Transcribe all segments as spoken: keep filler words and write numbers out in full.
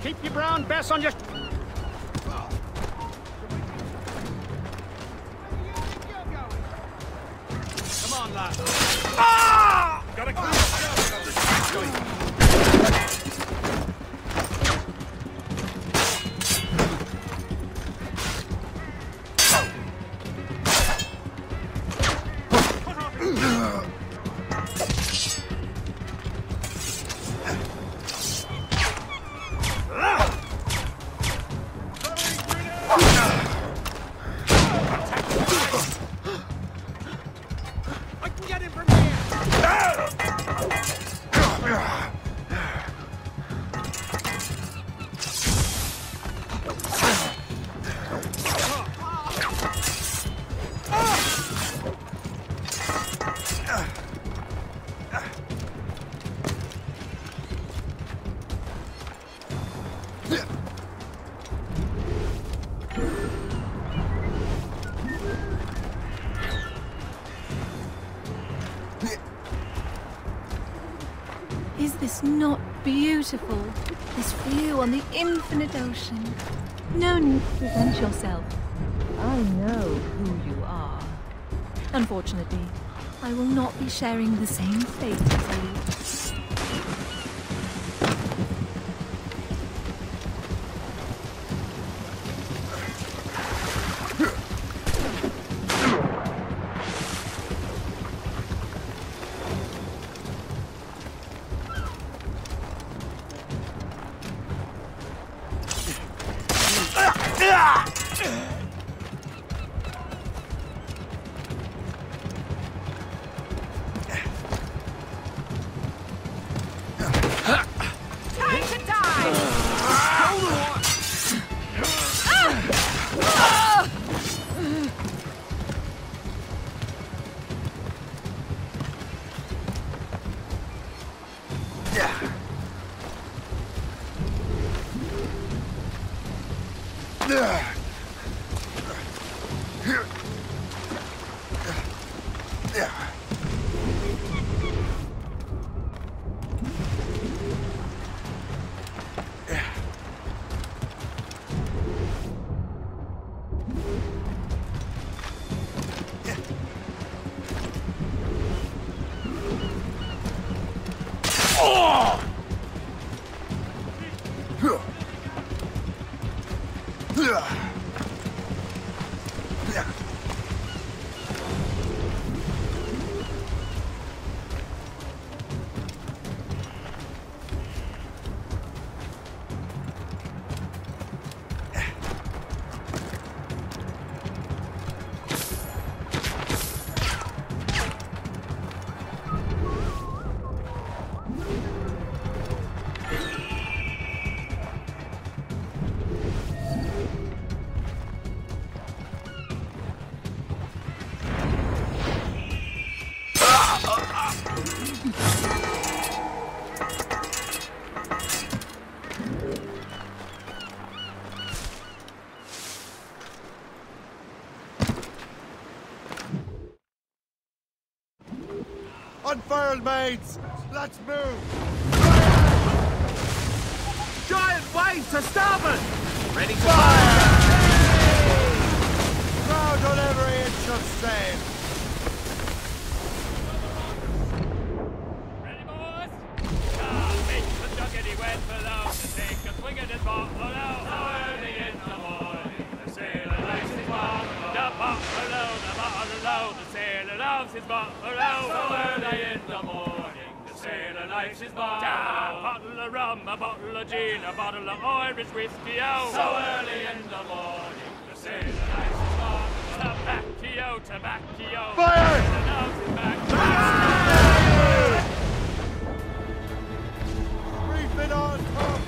Keep your brown bess on your... Come on, lad. Ah! Gotta clear yourself on this joint. Is this not beautiful? This view on the infinite ocean. No need to present yourself. I know who you are. Unfortunately, I will not be sharing the same fate as you. Unfurled, mates! Let's move! Giant waves to starboard! Ready to Fire! fire! Crowd on every inch of sail! Ready, boys? Ah, make the juggedy went below to take a swing at his bottle out. So early in the morning, the sailor likes his bottle. The bottle low, the bottle low, the sailor loves his bottle low. So early in the morning, the sailor likes his bottle. A bottle of rum, a bottle of gin, a bottle of Irish whiskey, oh. So early in the morning, the sailor likes his bottle. Tobacco, tobacco. Fire! The sailor loves his back. Reef it on, folks!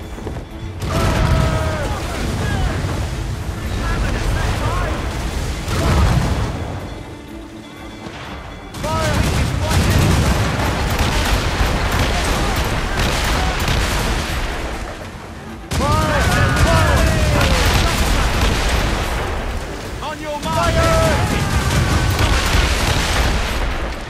On your mark!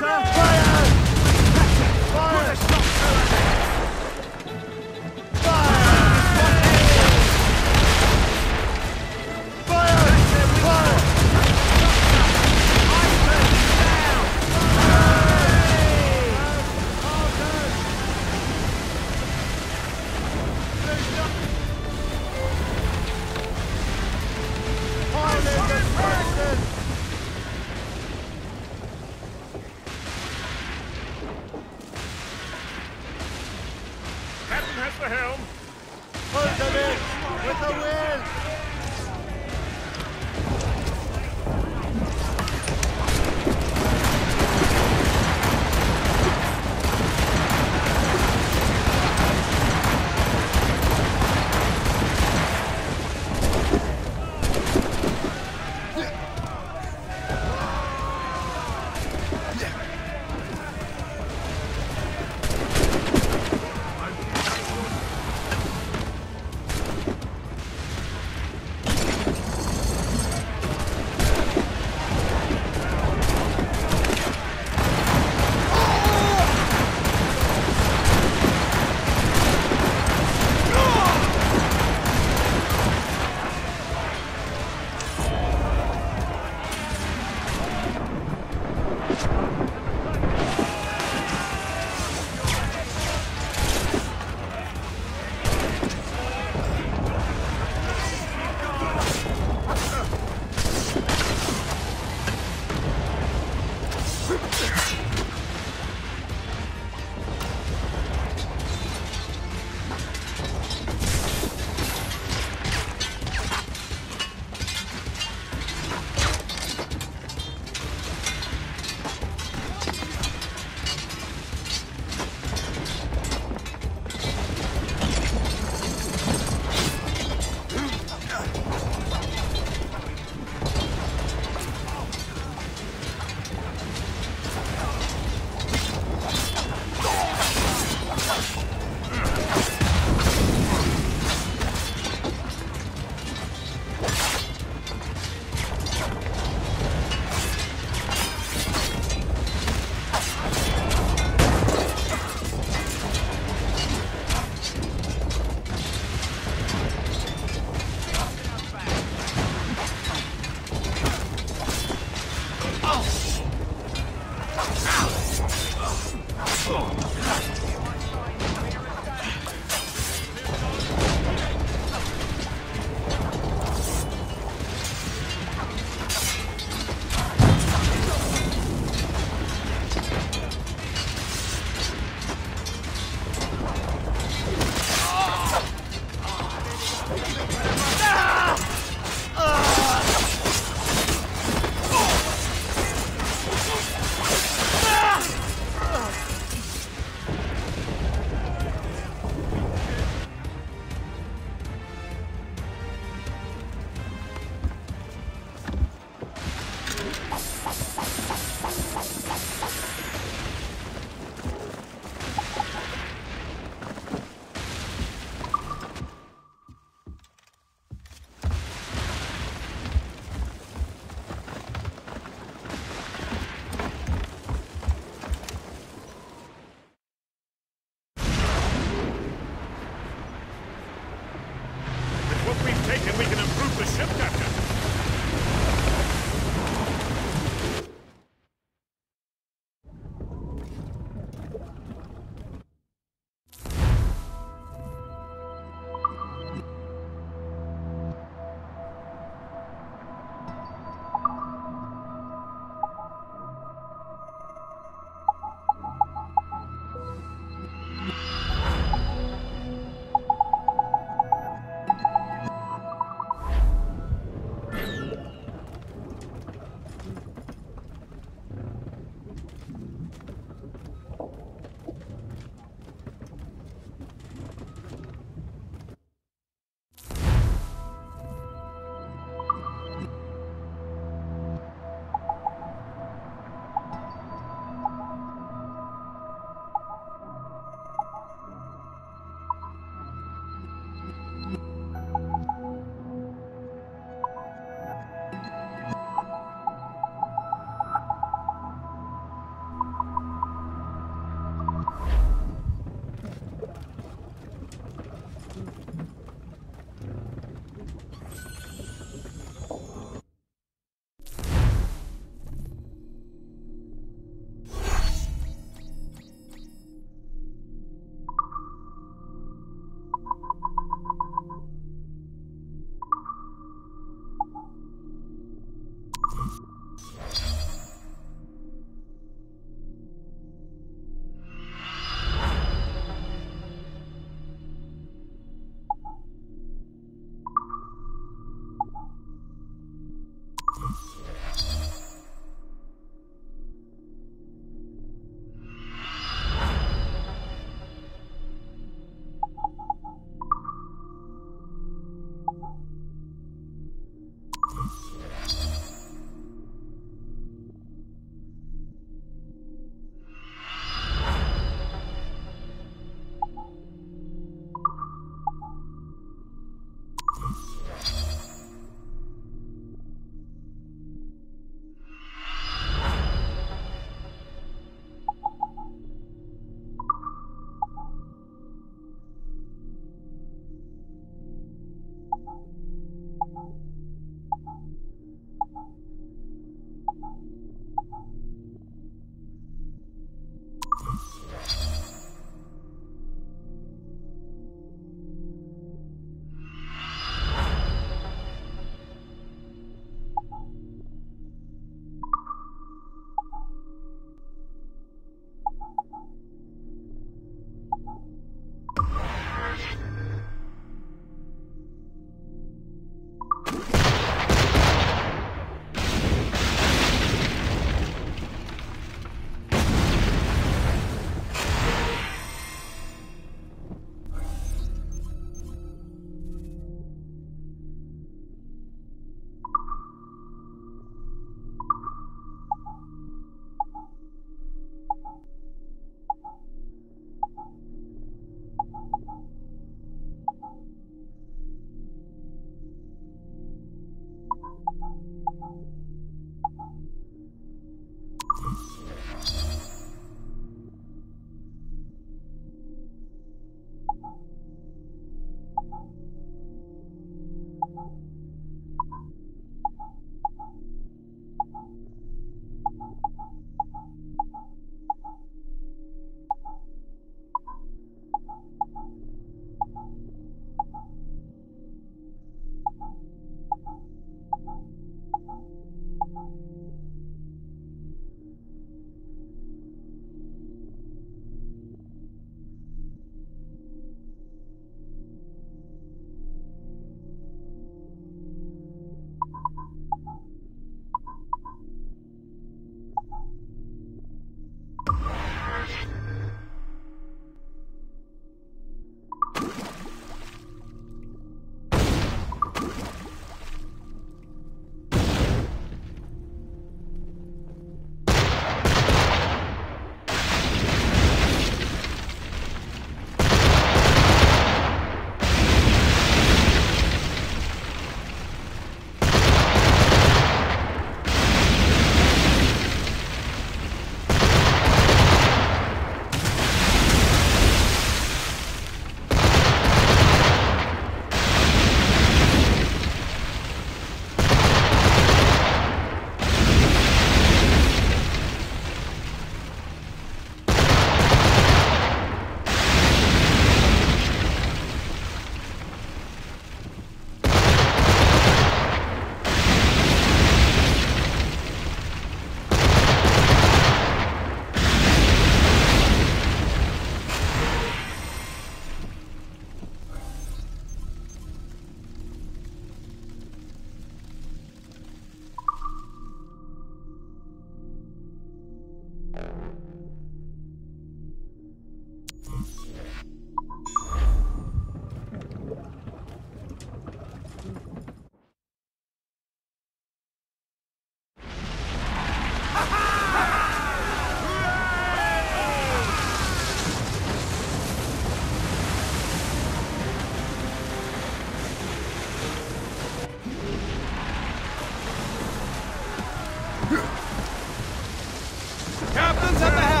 Captain's at the helm!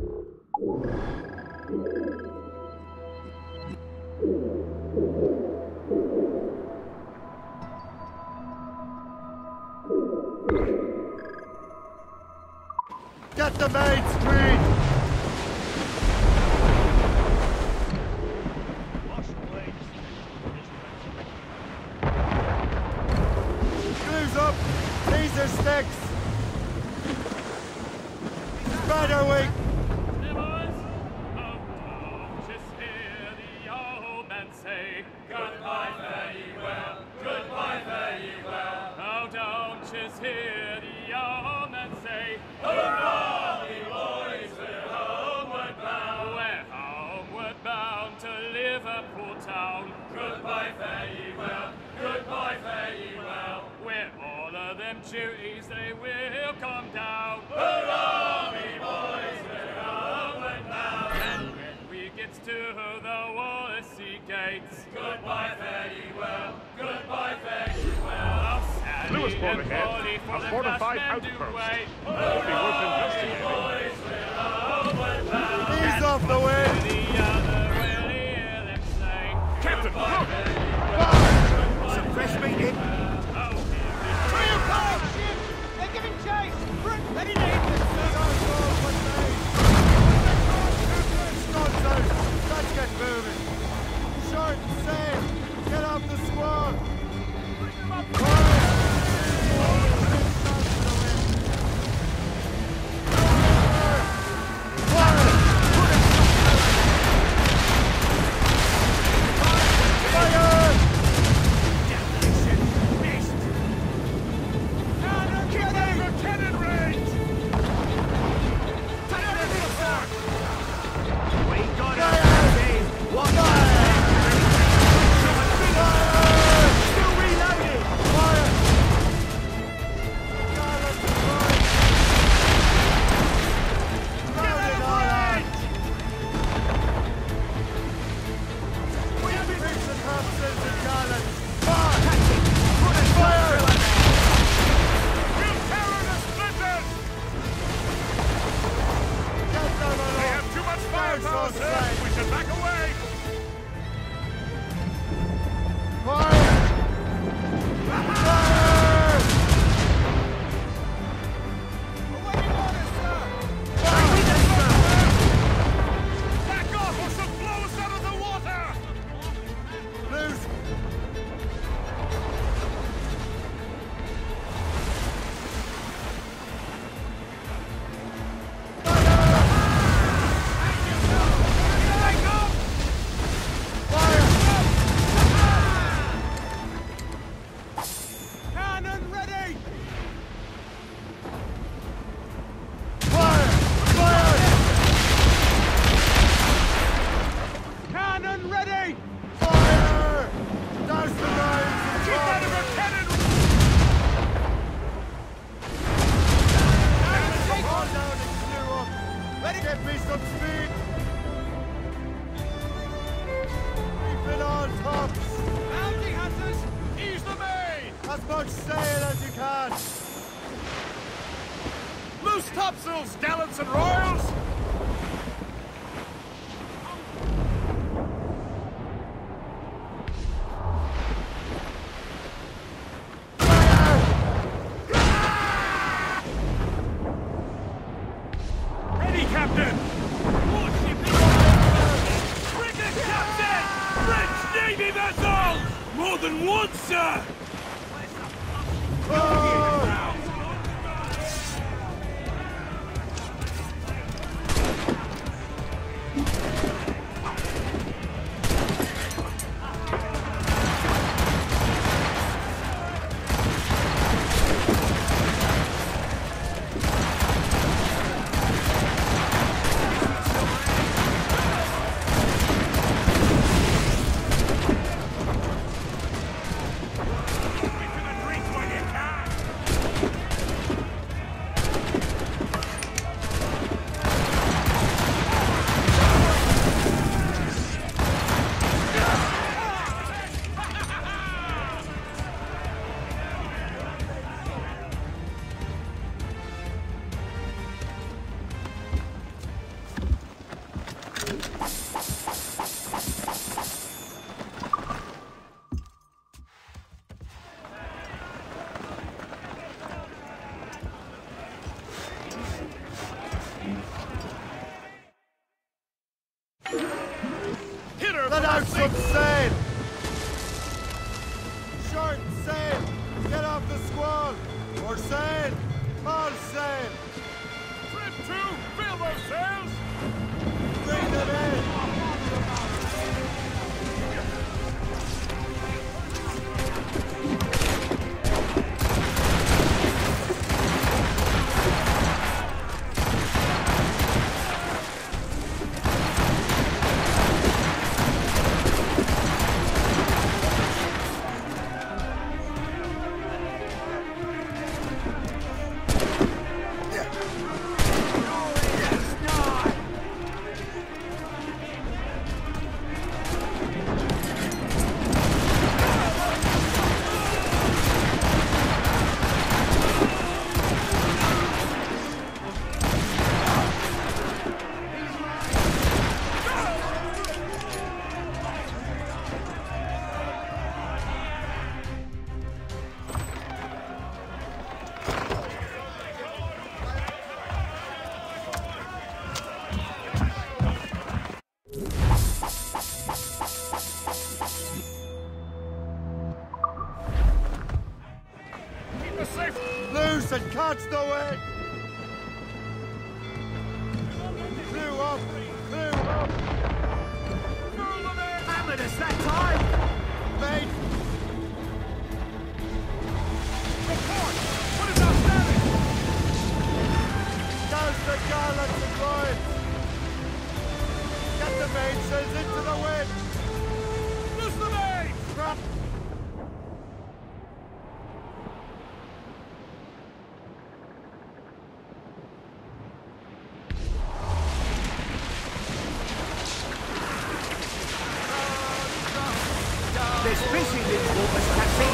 Get the mates, Creed! Screws up! Teaser sticks! Spider weak! Hey boys! Oh, oh, just hear the old man say, goodbye, fare ye well, goodbye, fare ye well. Oh, don't just hear the old man say, hurrah, me boys, we're homeward bound. We're homeward bound to Liverpool town. Goodbye, fare ye well, goodbye, fare ye well. Where all of them duties they will come down. Hurrah, me boys, we're homeward bound. And when we get to the Wallasey gates, goodbye, fare ye well, goodbye, fare ye well. Oh, Lewis brought and ahead. Polly for A the fortified Dutchmen do outpost. wait. It would be worth investigating. Boys, we're homeward bound. Ease off the wind! The other will hear them say, Captain, look! Some fresh meat in! They're giving chase! Ready to hit them! Let's get moving! Short and safe! Get off the squad! Topsails, gallants and royals! Ready, Captain! Frigate, Captain! French Navy vessel! More than one, sir! That's the way! Crew up! Crew up! Hammered us that time! Mate! Report! What is outstanding? Douse the gallants and lines! Get the mainsails into the wind! Loose the main! Drop! There's fishing in the waters, Captain.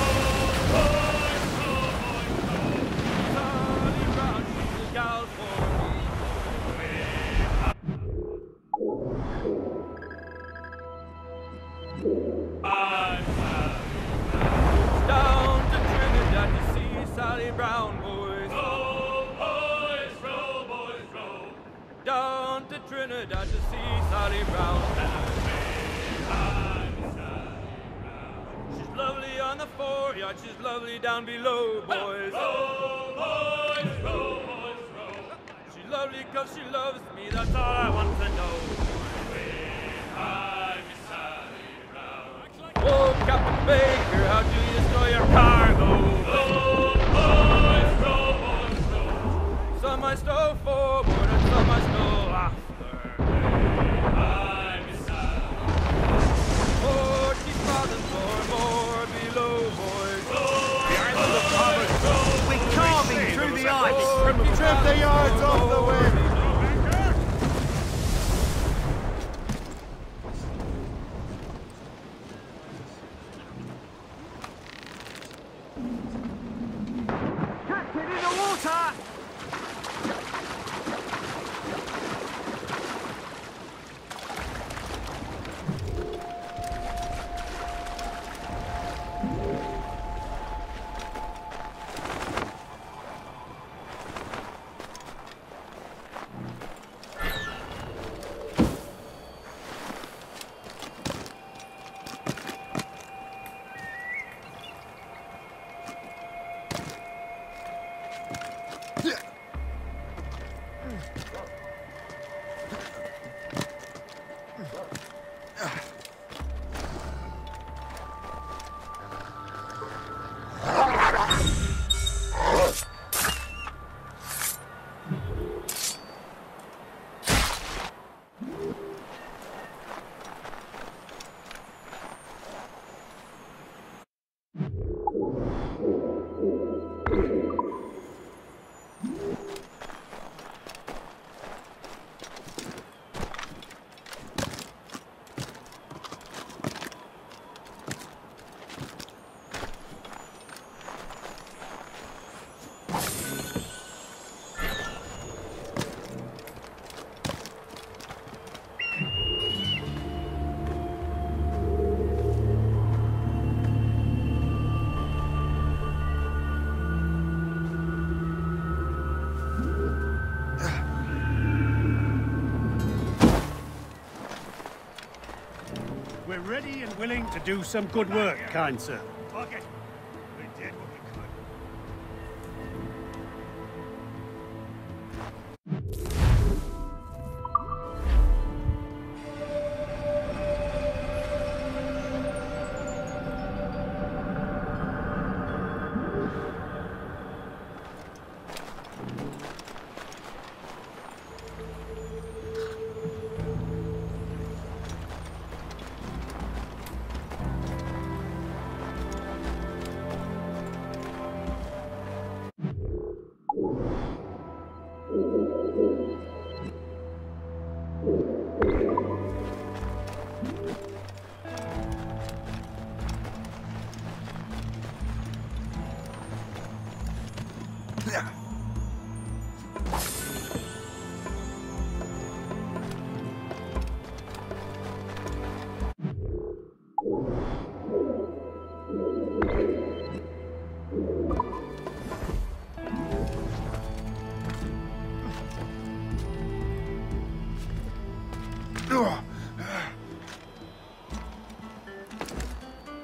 Down to Trinidad to see Sally Brown, boys. Row, boys, row, boys, row. Down to Trinidad to see Sally Brown. She's lovely on the foreyard, she's lovely down below, boys. Row, boys, row, boys, row. She's lovely cause she loves me, that's all I want to know. I'm Sally Brown. Oh, Captain Baker, how do you store your cargo? Row, boys, row, boys, row. Some I stow forward and some I stow after. I'm Sally. Forty fathoms or more below, boys. We're carving through the ice. Trim the yards off the wind! Captain, in the water! We're ready and willing to do some good work, kind sir. Okay. We did what we could.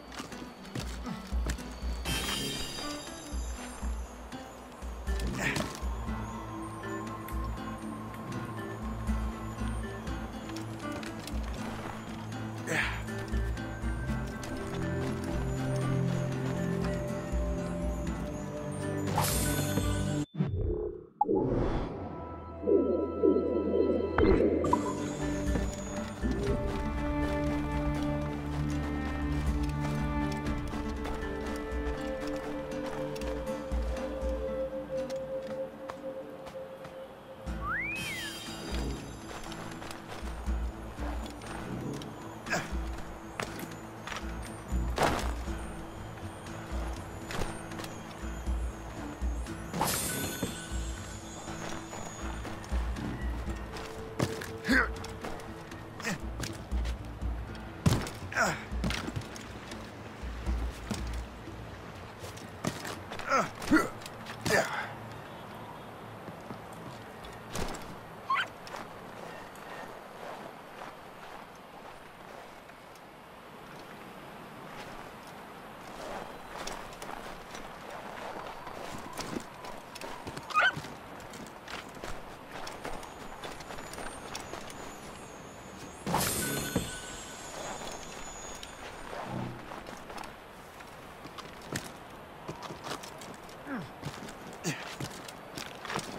Yeah.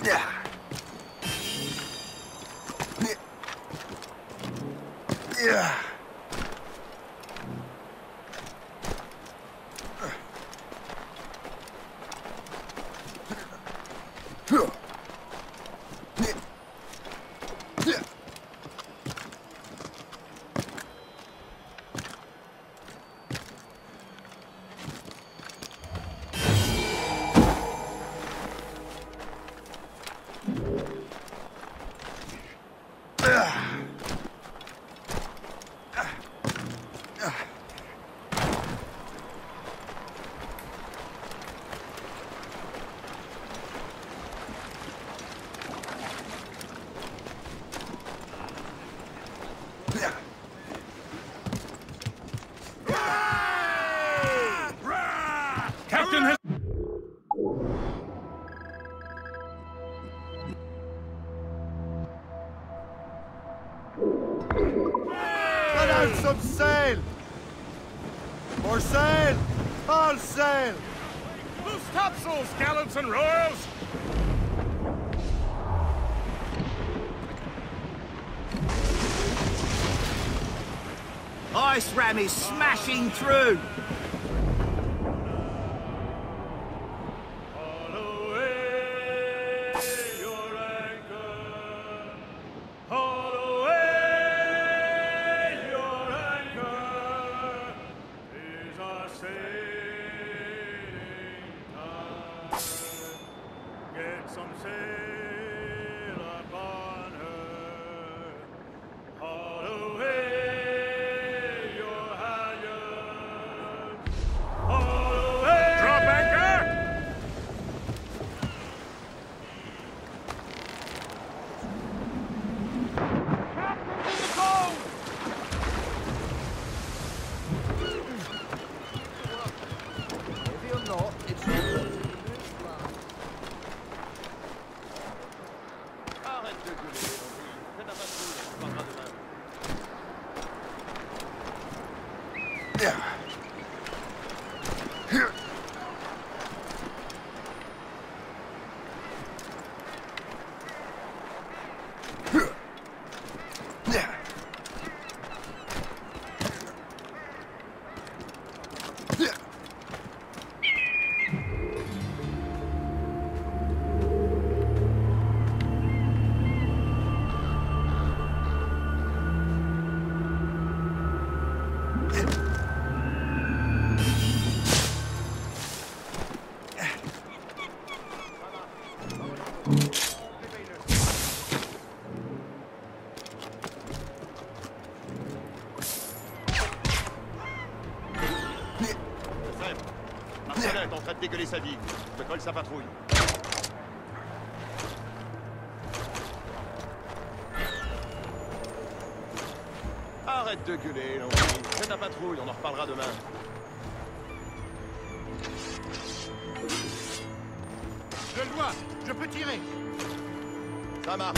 Yeah. Captain has... Let out some sail! More sail! All sail! Loose topsails, gallants and royals! Ice ram is smashing through. Get some sail upon her. Haul away your halyards. Haul away. Drop anchor! Heavy or not, it's not. Arrête de gueuler, mon fils. Fais ta patrouille, on parlera demain. Yeah. Here. Yeah. Yeah. Marcelin est en train de dégueuler sa vie. Je colle sa patrouille. Arrête de gueuler, Henri. Fais ta patrouille, on en reparlera demain. Je le vois, je peux tirer. Ça marche.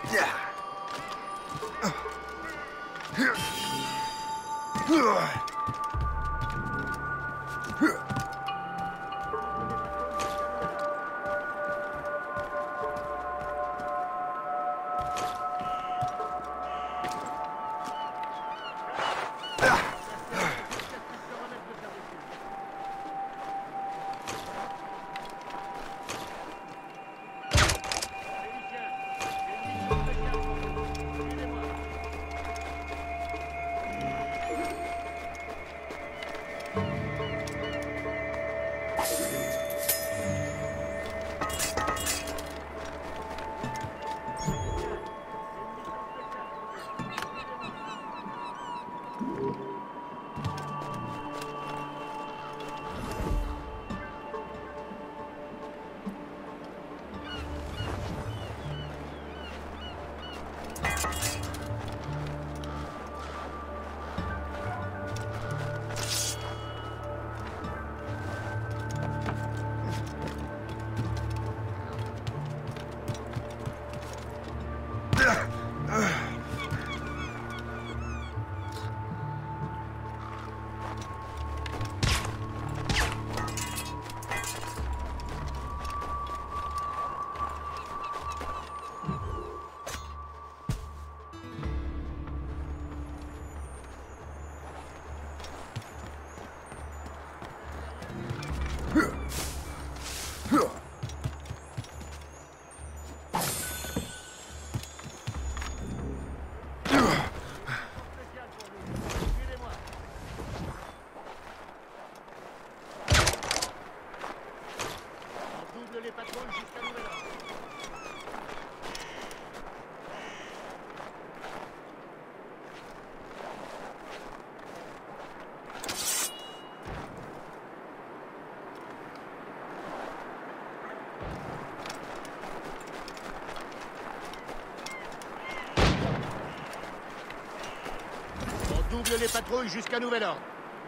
Double les patrouilles jusqu'à nouvel ordre.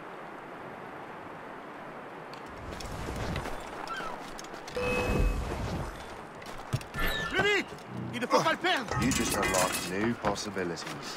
Plus vite! Il ne faut pas le perdre! You just unlocked new possibilities.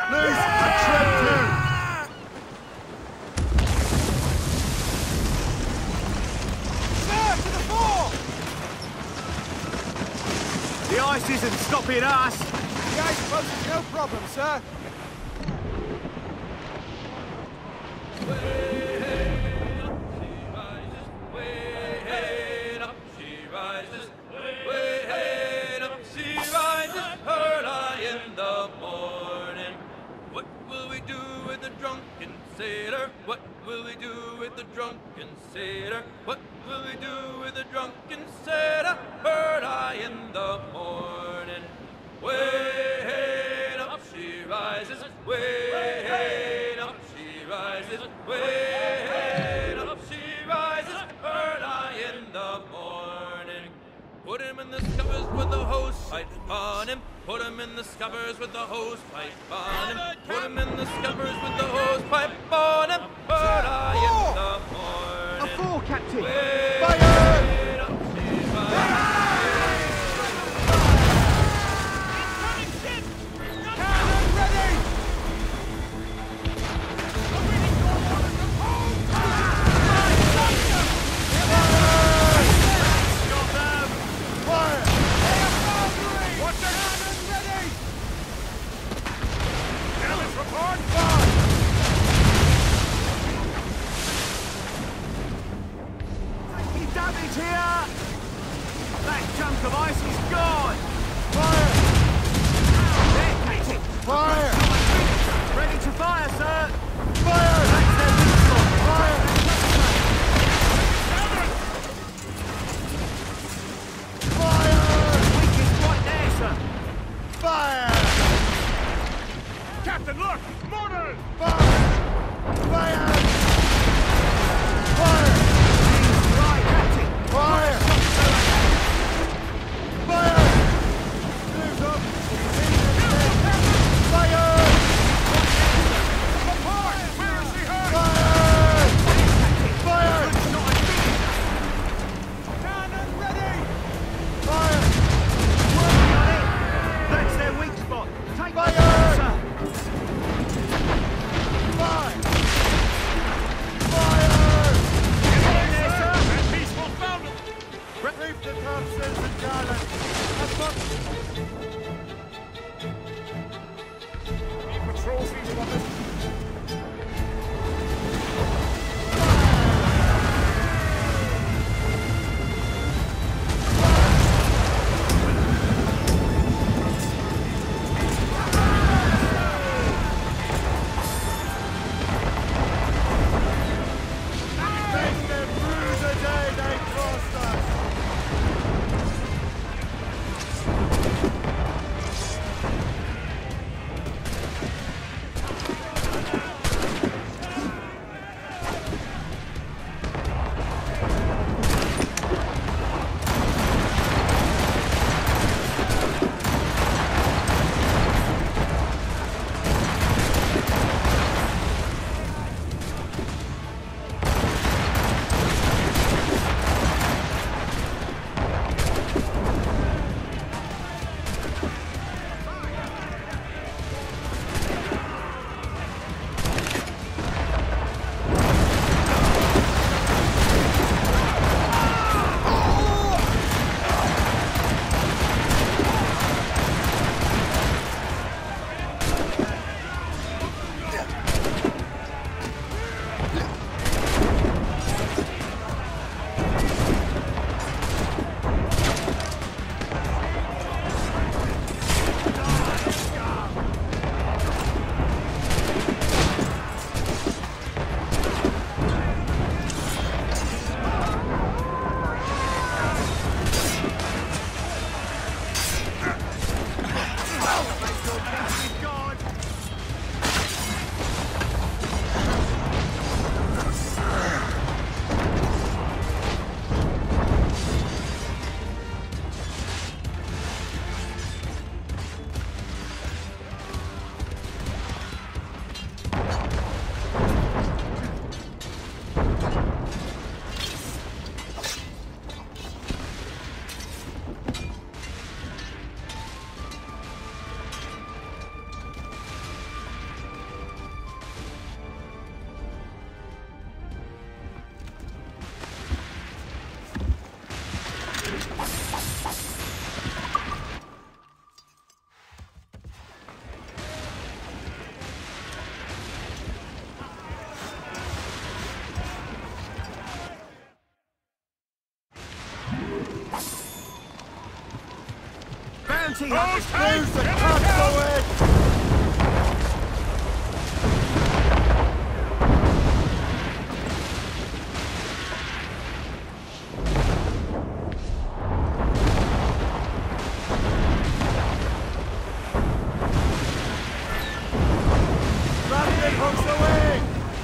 Loose and tread to! Sir, to the fore! The ice isn't stopping us! The ice poses no problem, sir. What will we do with the drunken sailor? What will we do with the drunken sailor? Heard I in the morning. Way up she rises, way up she rises, way up she rises. Heard I in the morning. Put him in the scuppers with the hose pipe on him. Put him in the scuppers with the hose pipe on him. Put him in the scuppers with the hose pipe on him. But I in the morning. A four, Captain! Fire! Up she rises. Cannon ready! Fire! What's the cannon ready? Cannons report! Fire! Taking damage here! That chunk of ice is gone! Fire! There, Captain! Fire! Ready to fire, sir! Fire! That's their weak spot! Fire! Fire! Weak is right there, sir! Fire! Captain, look! Mortar! Fire! Fire! Fire! He's right, Captain! Fire! Fire! Move up! Fire! Where is he hurt? Fire! Fire! Cannon ready! Fire! Working on it! That's their weak spot! Take fire! Sir! Fire! Fire! Get in there, sir! That peaceful fountain! Reef the topsails and garland! That's what... Keep patrol season on this. Take them through the day they crossed us! bounty Hold hunters. tight! Lose the Get console. Rapid hooks away.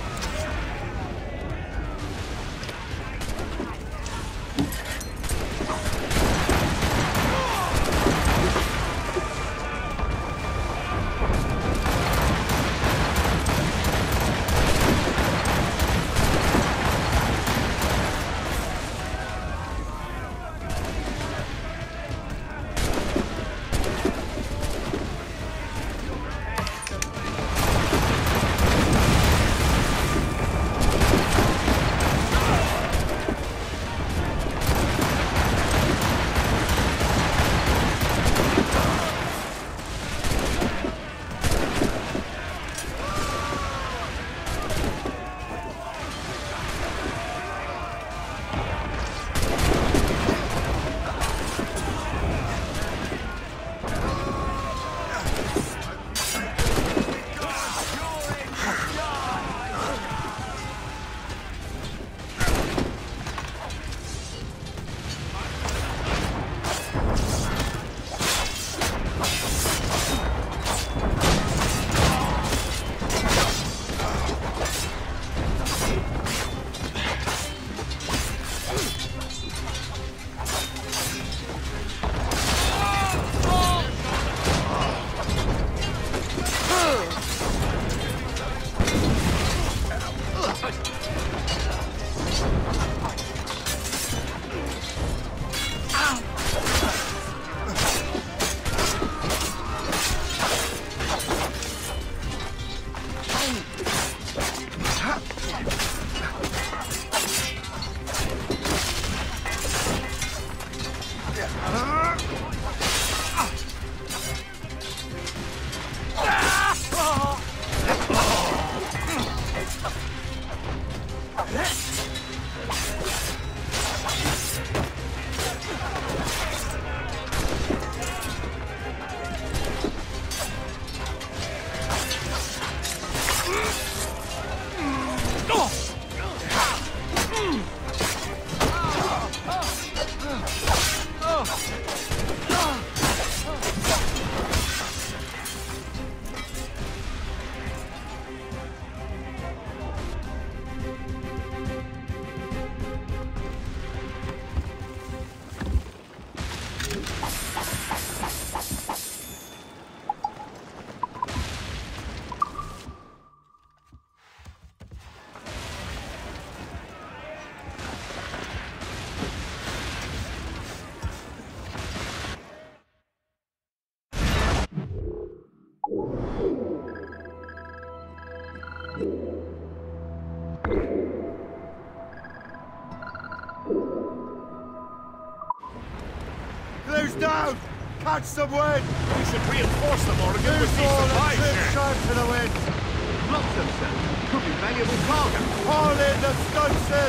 Glue's down! Catch some wind! We should reinforce them, Morgan, with Glue's these all and supplies trim here. sharp to the wind! Lock them, sir. Could be valuable cargo. Haul in the stunsail!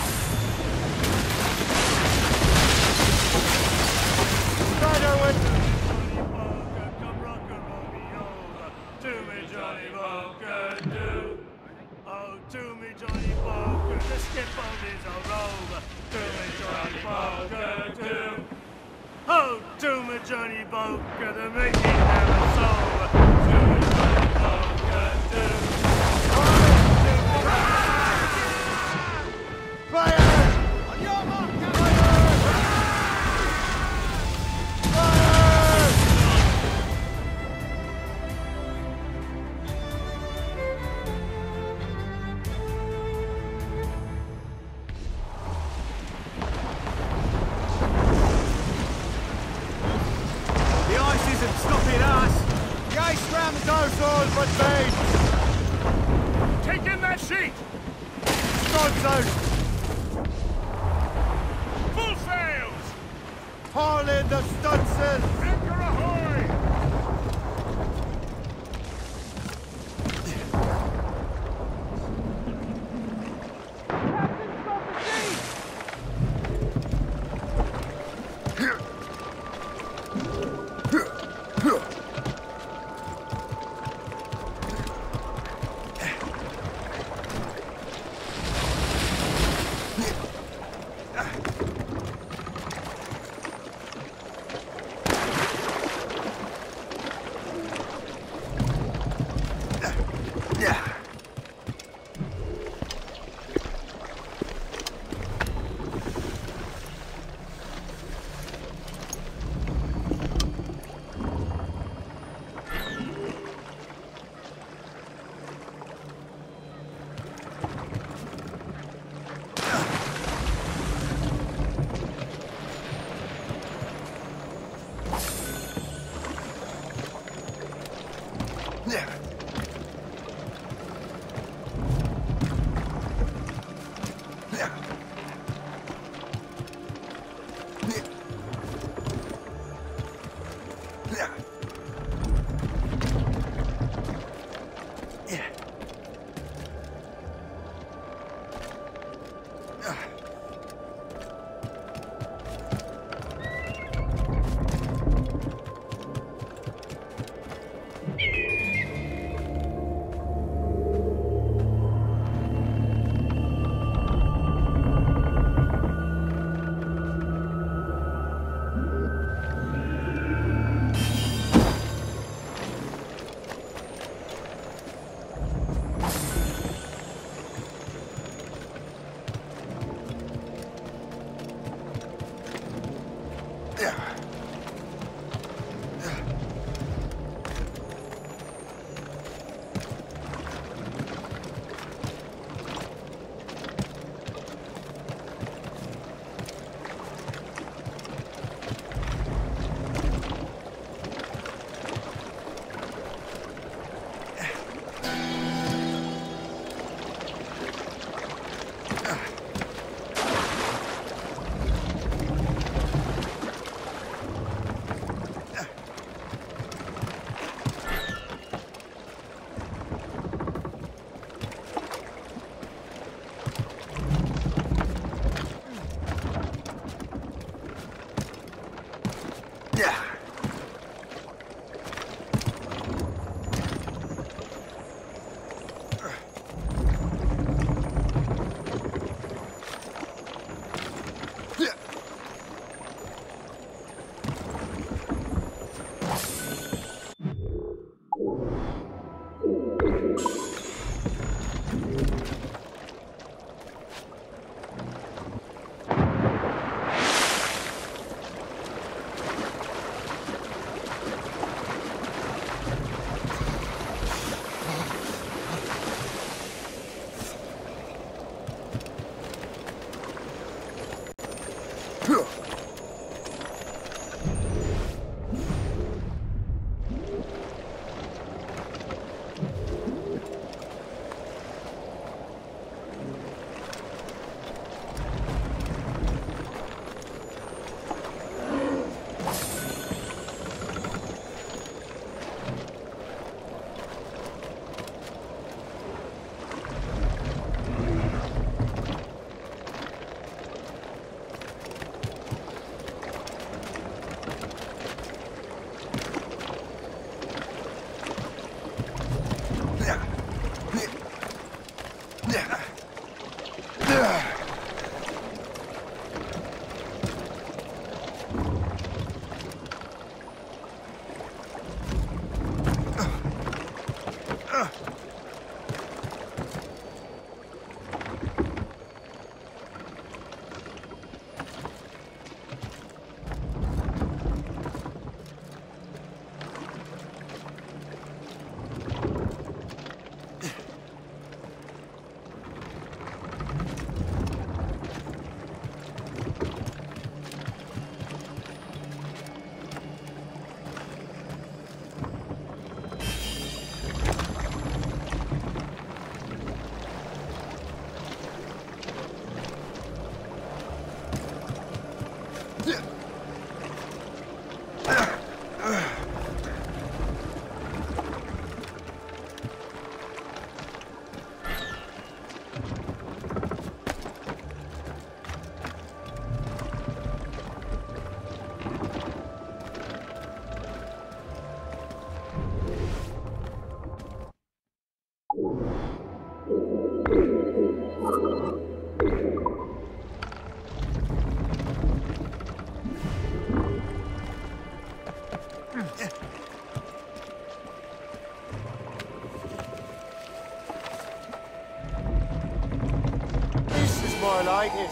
Strider wind! Come rock and roll me over. To me, Johnny Walker, do. Oh, to me, Johnny Walker, the skip on is a rover. To me, Johnny Walker, do. Oh, to me, Johnny Walker, the making never sober. To me, Johnny Walker, do. Fire! On your mark, Captain! Fire! The ice isn't stopping us! The ice rams our souls but vain! Take in that sheet! Studs out! Full sails! Haul in the stunsail! Anchor ahoy! Captain, stop the sheet! more like it.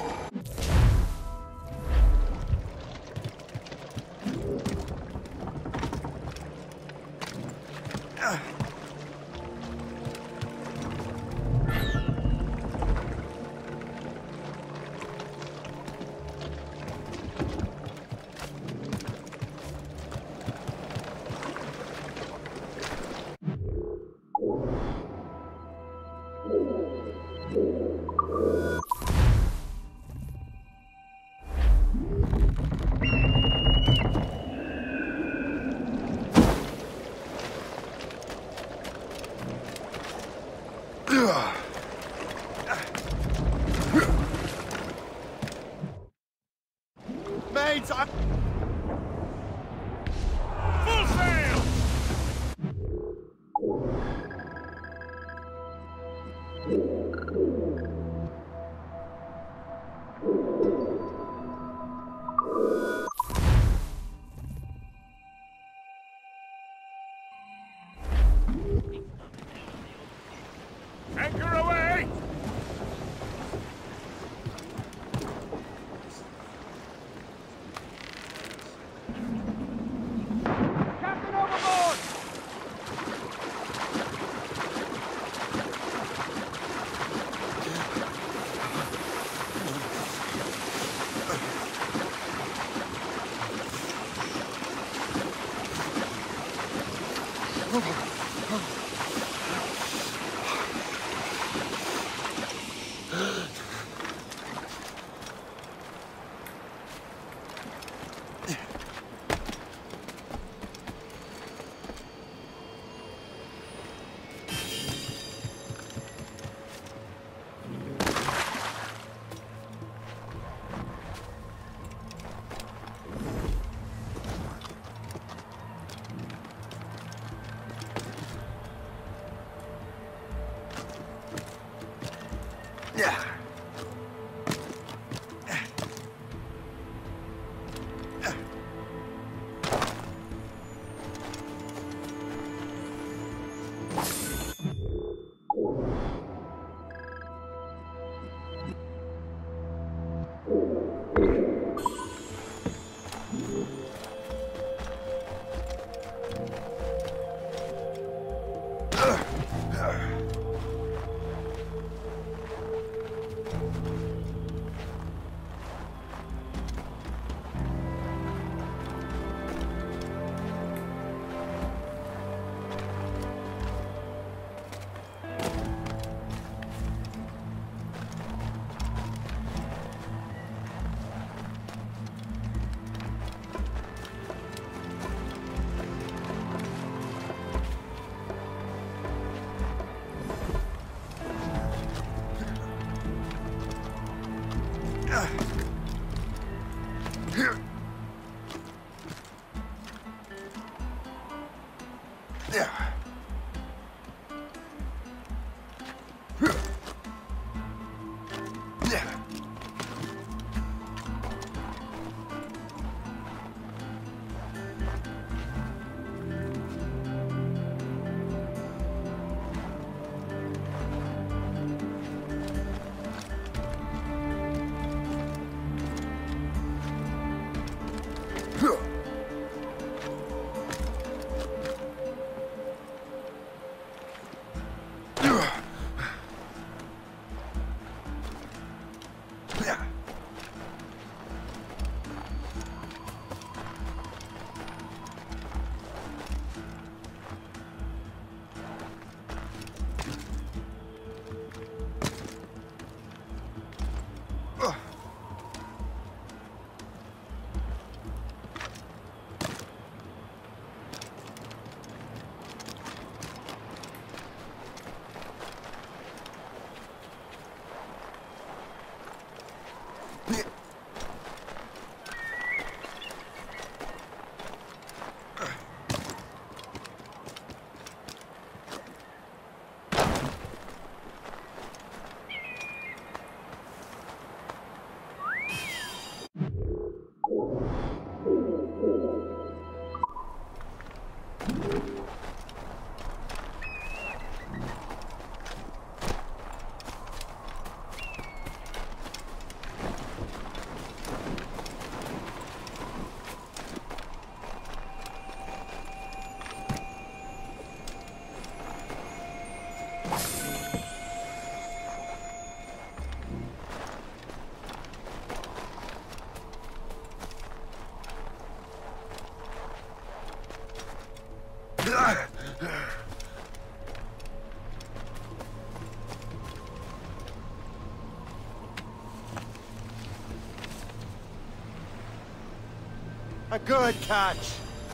A good catch.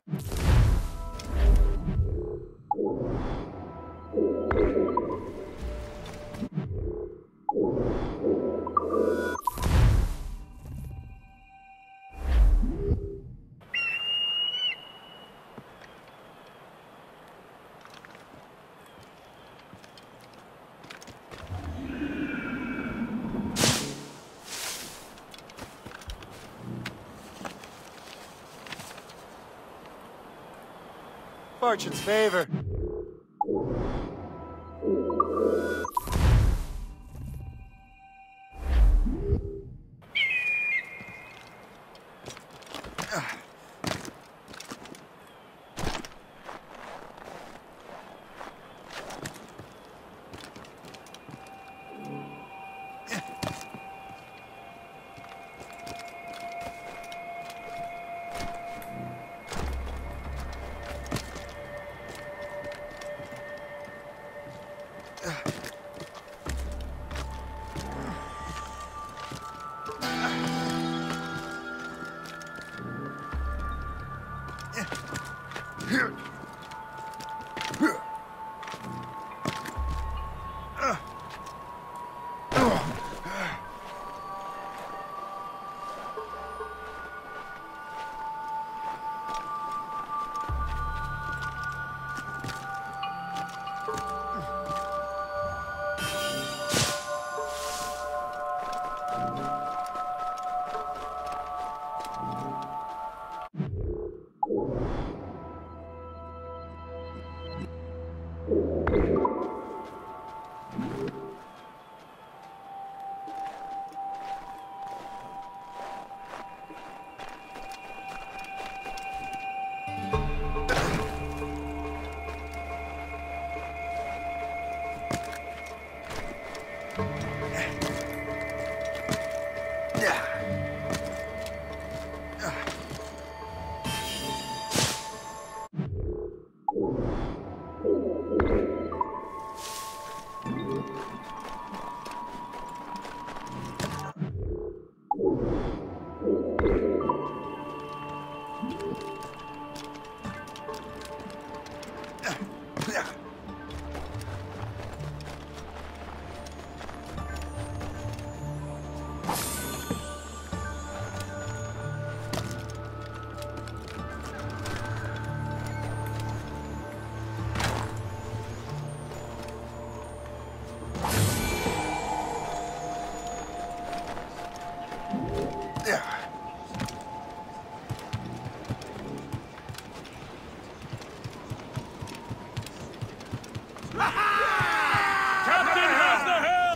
Fortune's favor.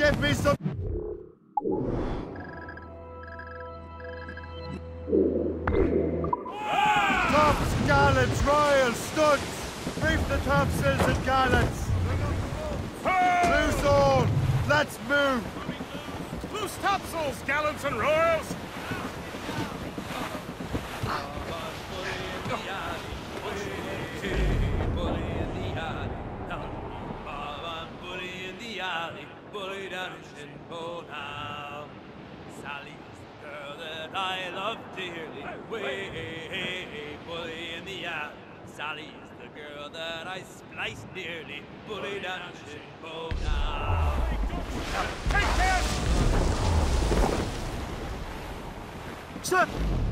Give me some... Tops, gallants, royals, studs! Reef the topsails and gallants! Loose all! Let's move! Loose topsails, gallants and royals! Bully down in Shinpo now. Sally is the girl that I love dearly. Way, bully in the alley. Sally is the girl that I spliced nearly. Bully down in Shinpo now. Take care! Sir!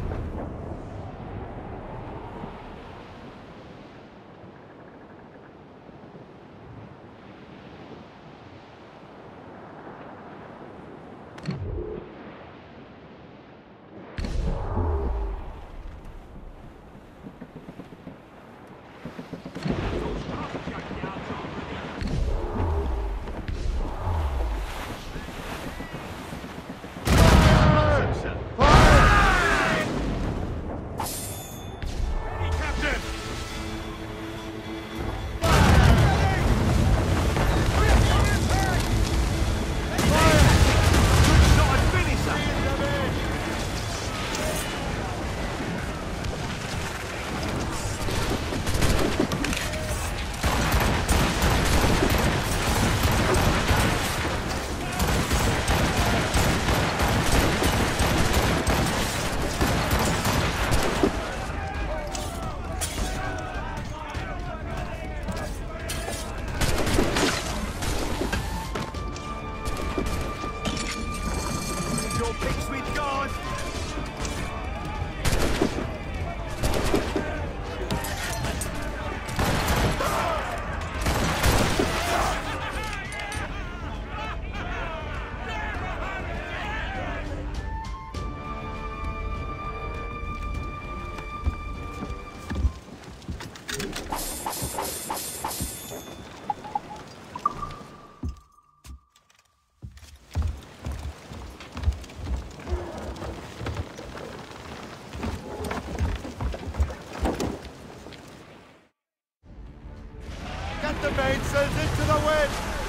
The mainsails into the wind!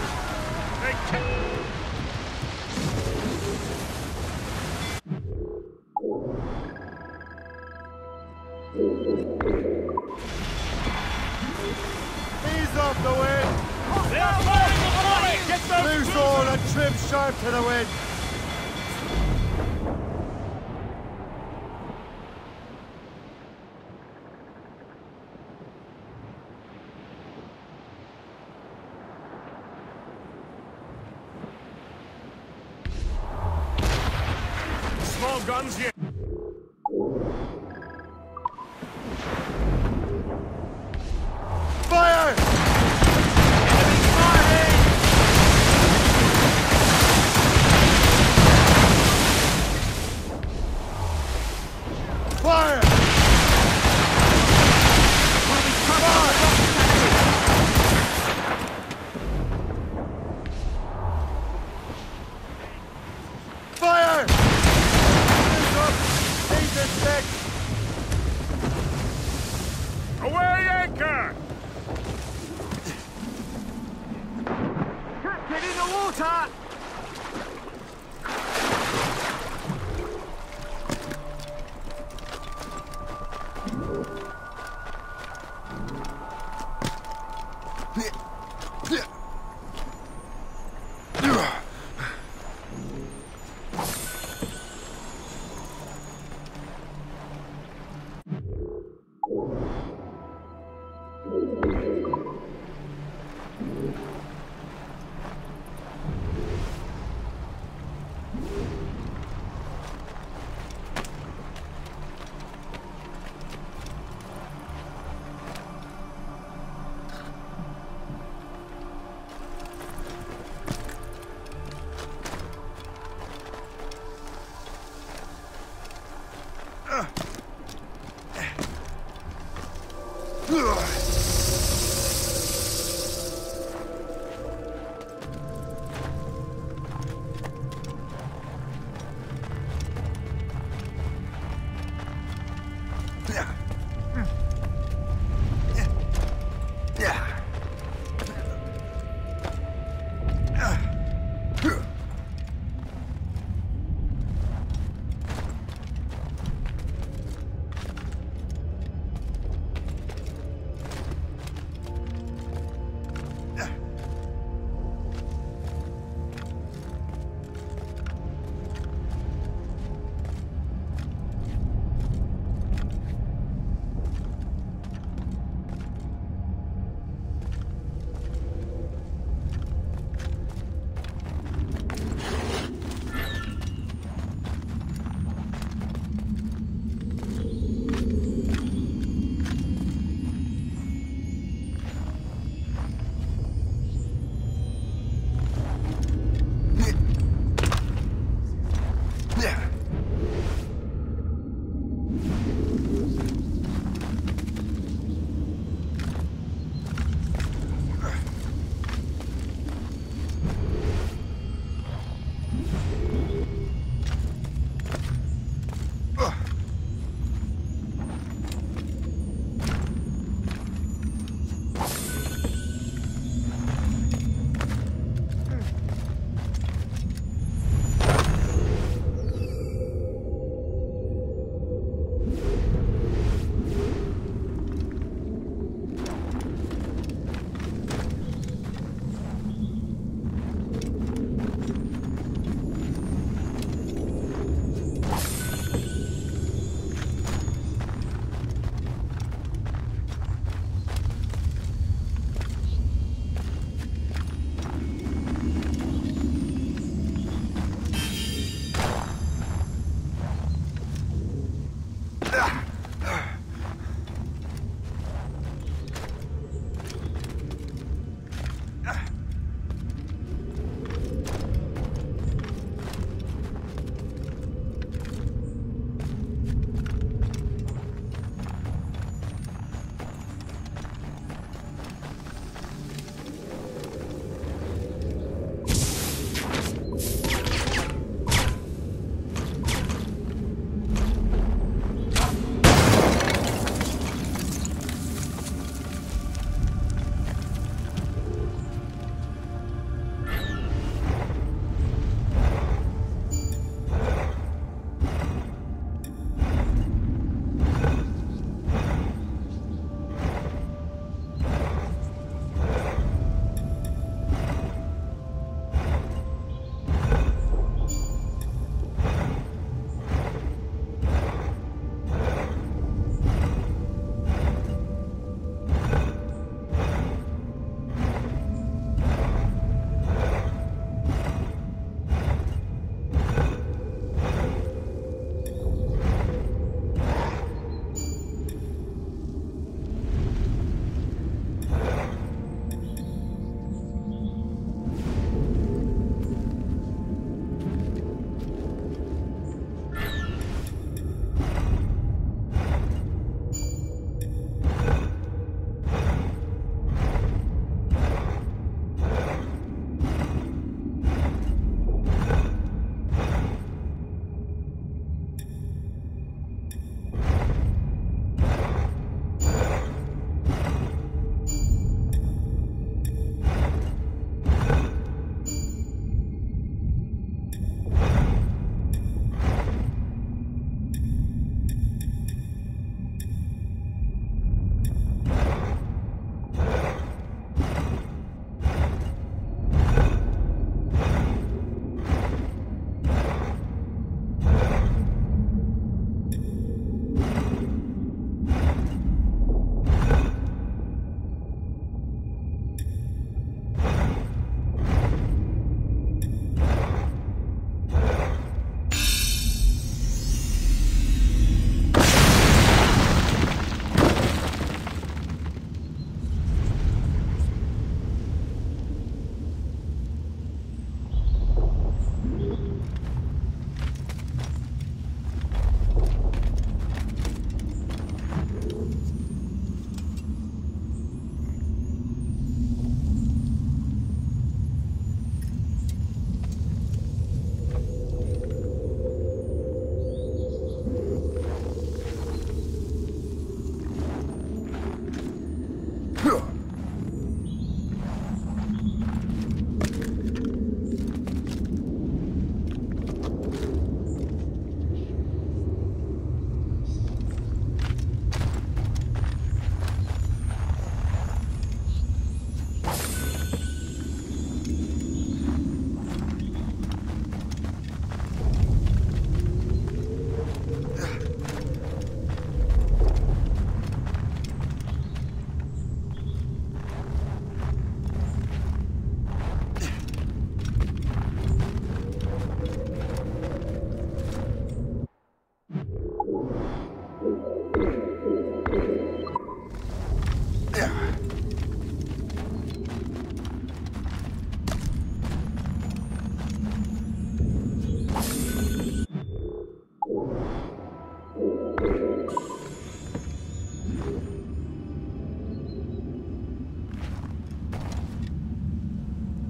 Ease off the wind! Loose all and trim sharp to the wind! Small guns here. Fire! Enemy firing! Fire! Fire! Away anchor! Get in the water!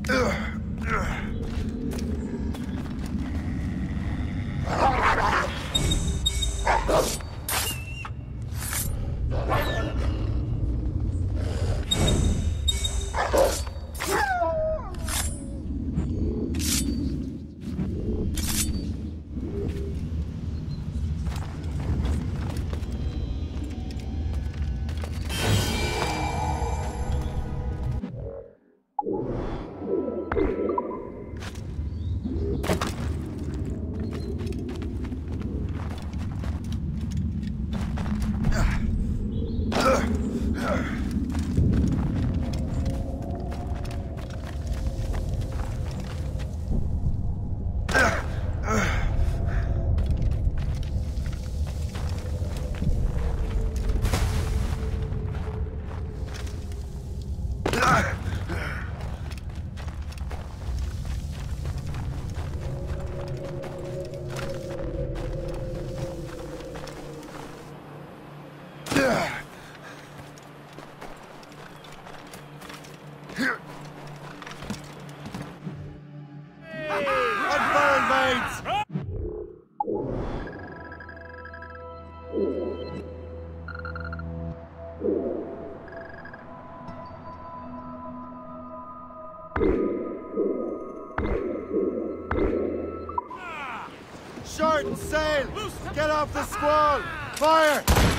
Short and sail! Get off the squall! Fire!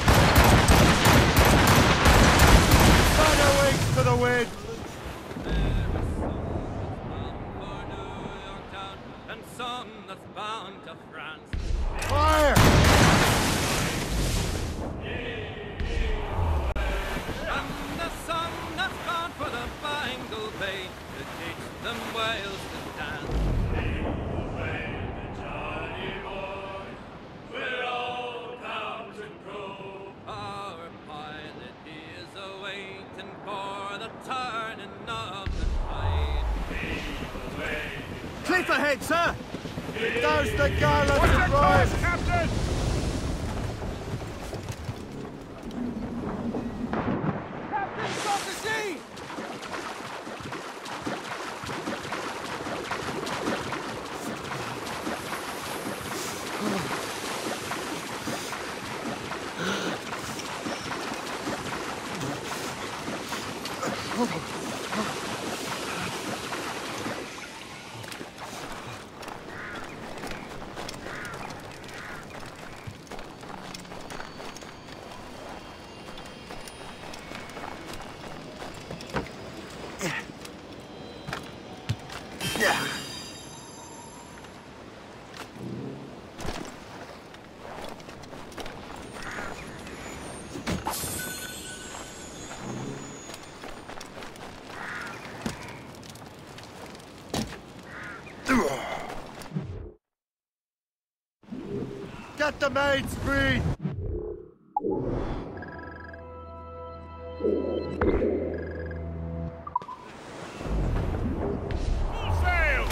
Thunder wings to the wind! And some that's bound to France. Fire! And the sun that's bound for the Bangle Bay to teach them Wales to dance. Our pilot is awaiting for the turning of the tide. Cliff ahead, sir! Douse the garland and rise! Captain! Captain, stop the sea! Get the maids free! Full sail!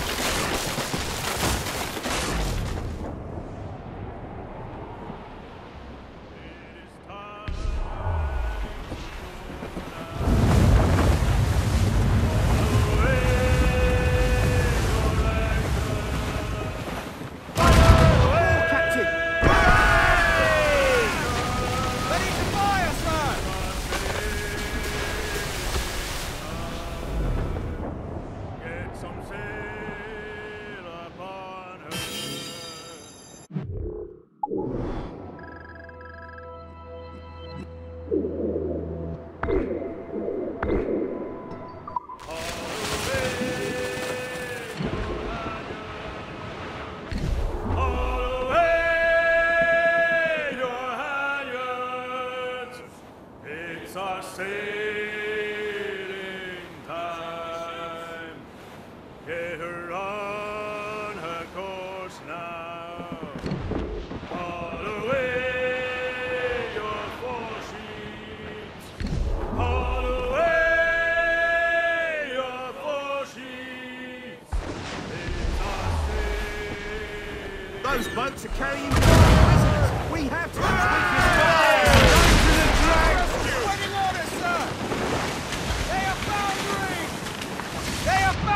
Those boats are carrying prisoners. We have to fire! To the drags! Waiting orders, sir! They are foundering! They are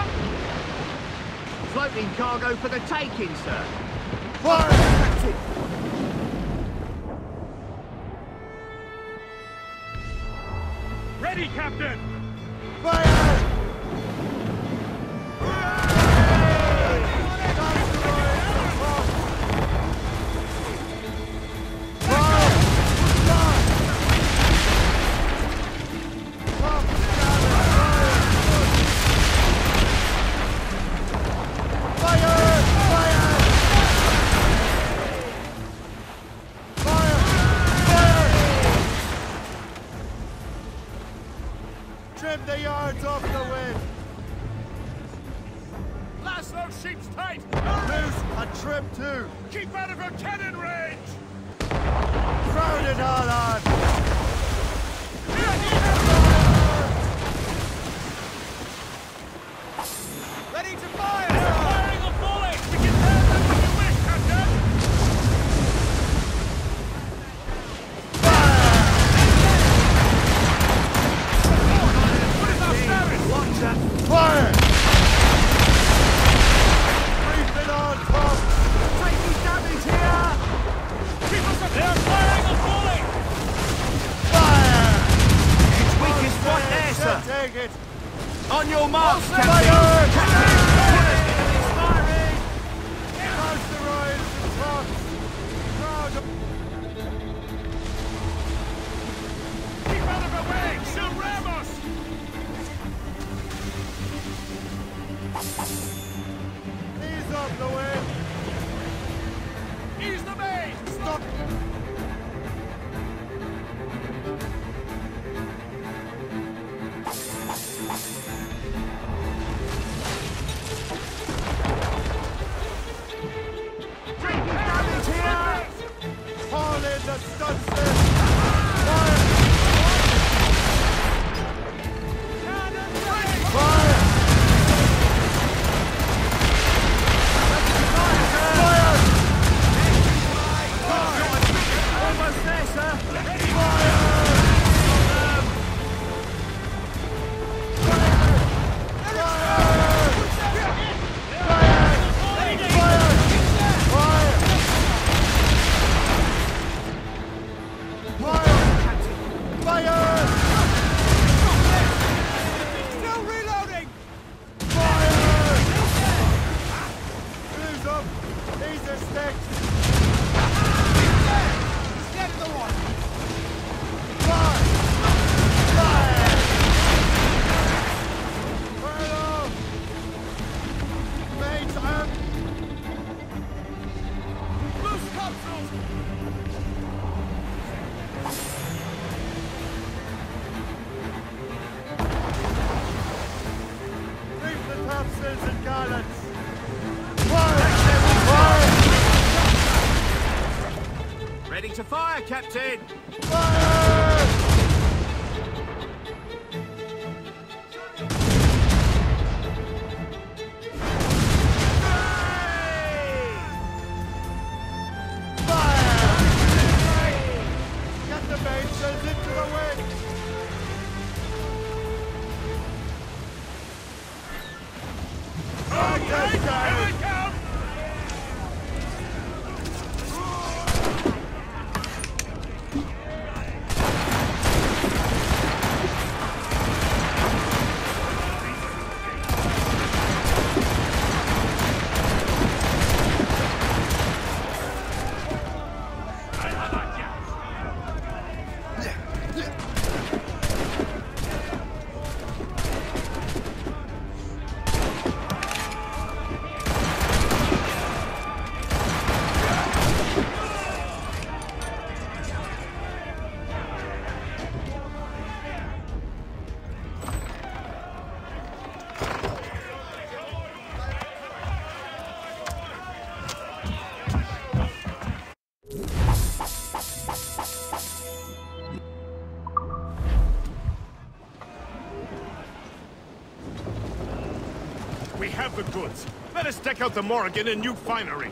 Floating cargo for the taking, sir. Fire! Captain! Ready, Captain! Fire! Trim the yards off the wind! Lasso sheep's tight! Loose and trim too! Keep out of her cannon range! Crowd it all on! Ready to fire! Firing the bullet! We can have them when you wish, Captain! What is our service? Watch that! Fire! Brief it on top! Taking damage here! Keep us up! They are firing the bullet! Fire! It's weakest point there, Shall sir. take it! On your mark, Fire! Captain! Firing! Close the royals and tops! Crowd of... Keep out of her way! She'll ram us! Ease up the wind! Ease the main! Stop! Taking damage here! Haul in the stunsail! Fire! Fire! Almost there, sir. Still reloading! Dead in the water! Loose topsails! and gallants! Ready to fire, Captain! Fire! Get the mainsails into the wind! Okay, here we come! We have the goods. Let us deck out the Morrigan in new finery.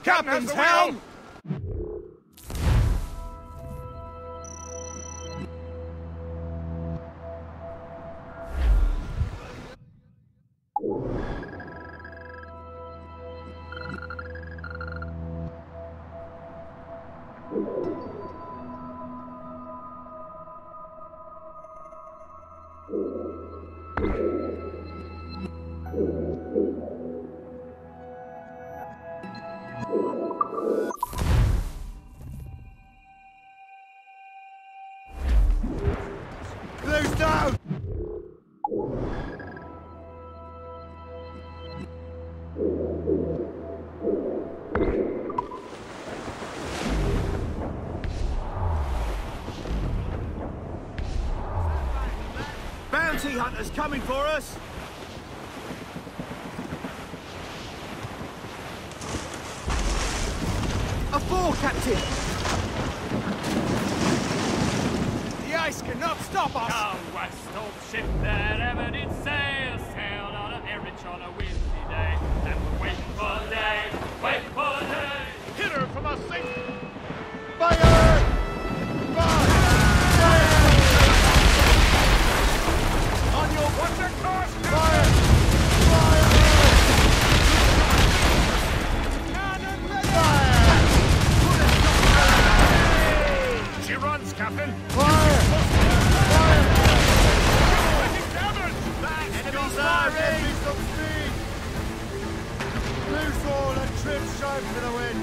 Captain's helm! Blue's down! Bounty hunters coming for us! A four, Captain! The ice cannot stop us! Our west old ship that ever did sail, sailed on a Erich on a windy day, and we're waiting for the day, waiting for the day. Hit her from a sink! Fire! Fire! On your what's your course, Fire! Fire! Cannon ready! Fire! She runs, Captain! Fire! Fire! Enemies Fire! firing! Give me some speed! Loose all and trim sharp to the wind!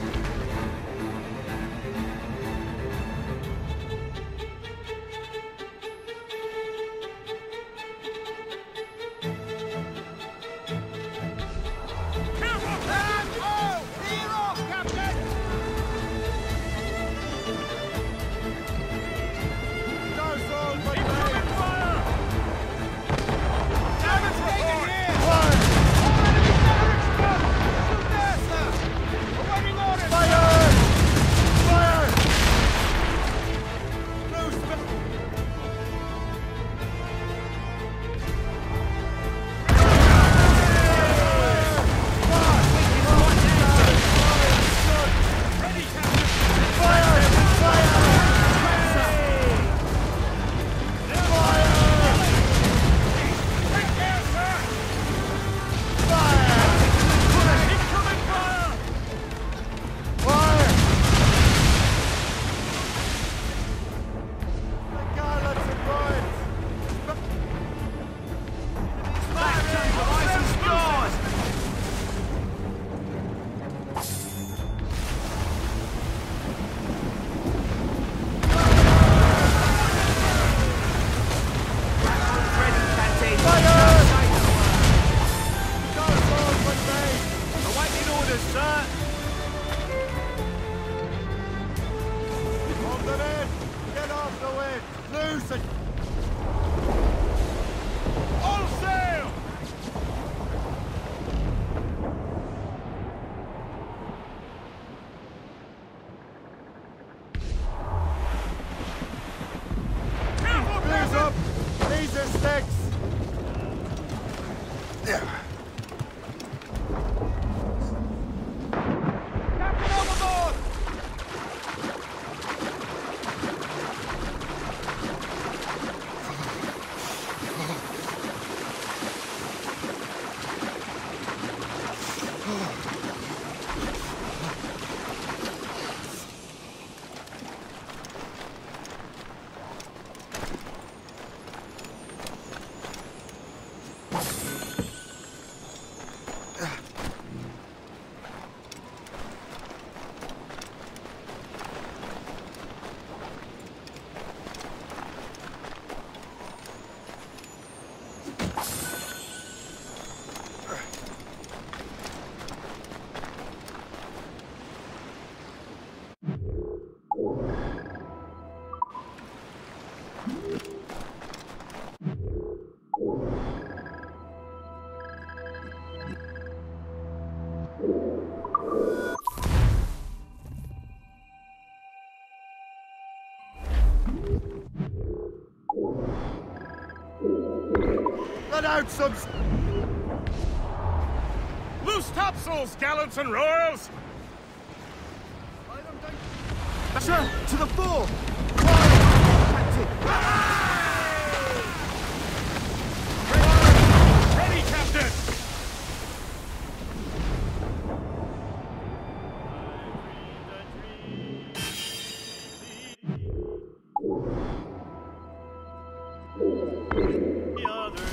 Let out some... Loose topsails, gallants and royals! Sir, to the fore! Captain! Ready, Captain! The others.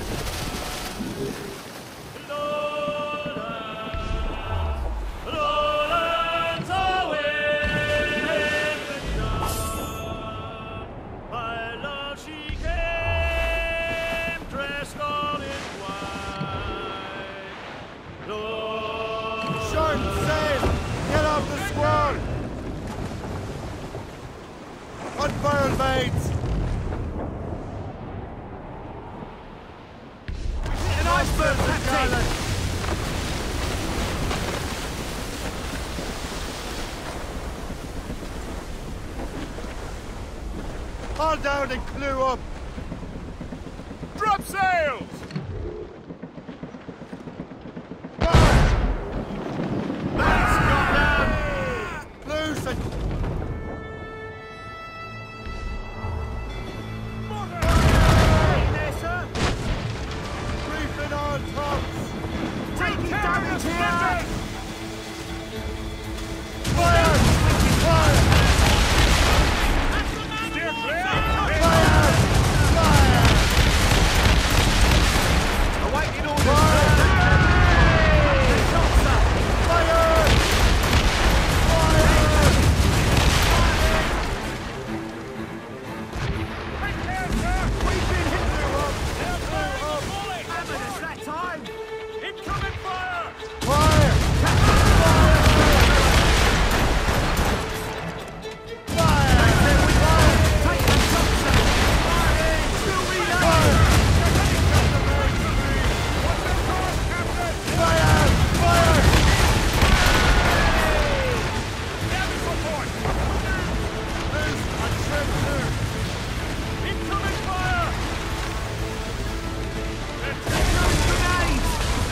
My love, she came dressed all in white. Lord, Short sail! Get off the squad! Unfurl, mates! An iceberg, Captain! Haul down and clew up! Drop sails! Loose and... There, sir! Reefing on tops! Taking damage here! Fire! Fire! Steer clear! Fire! Fire! Awaiting orders, Fire! sir! Captain shot, sir! Fire! Fire! Take care, sir! We've been hit! They're firing the volley! Hammered us that time! Incoming fire! Fire! Fire! Take that shot, sir! Still reloading! Fire! Fire! Damage report! Loose and trim loose! Incoming fire! Grenades!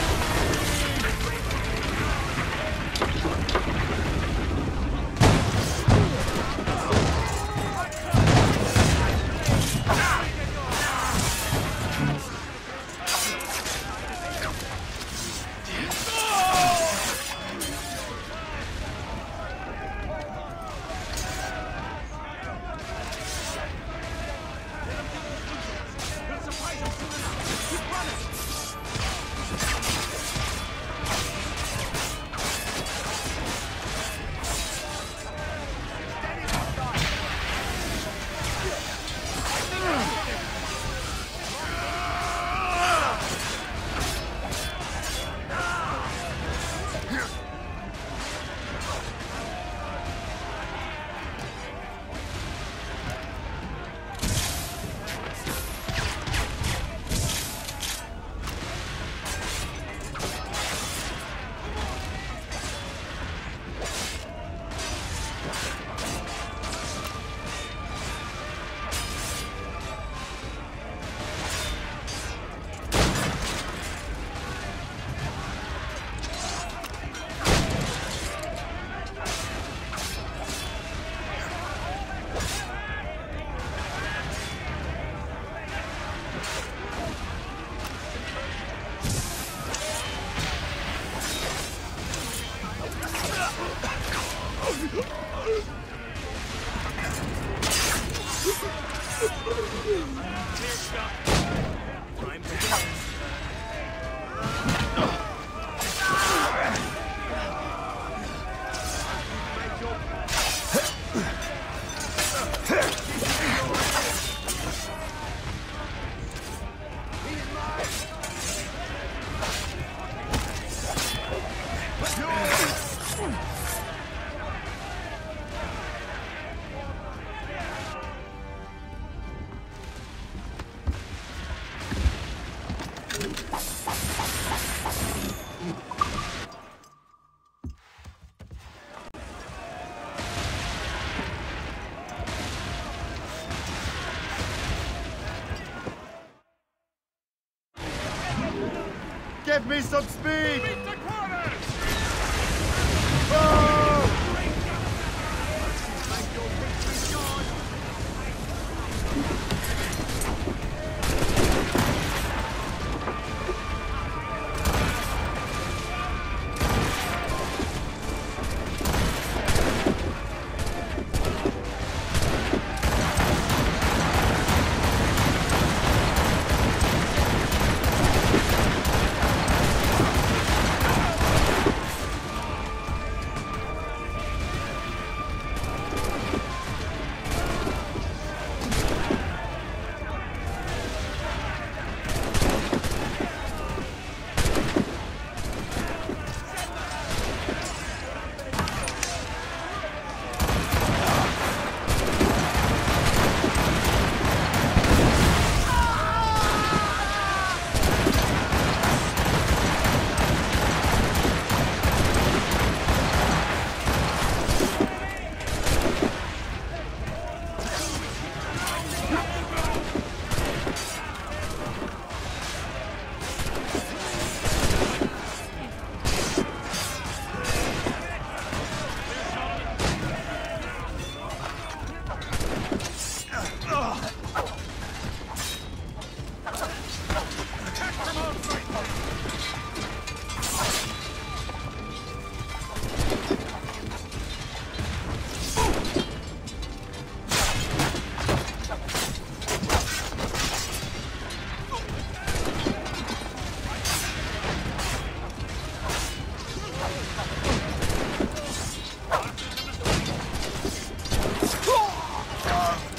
Give me some speed! Meet the quarters! Oh! Make your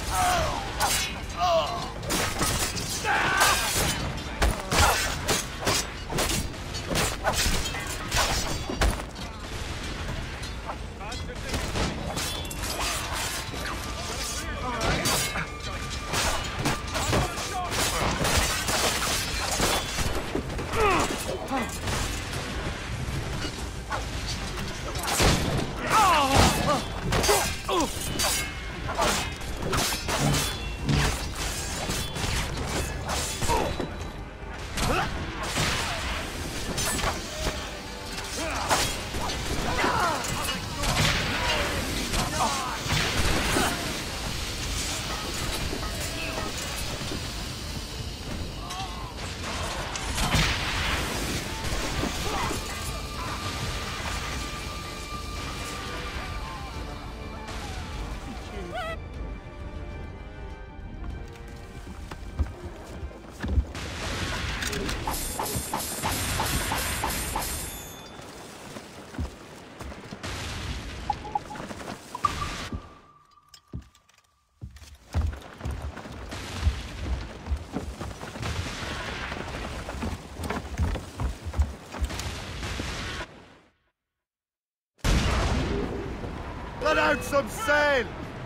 Let out some sail!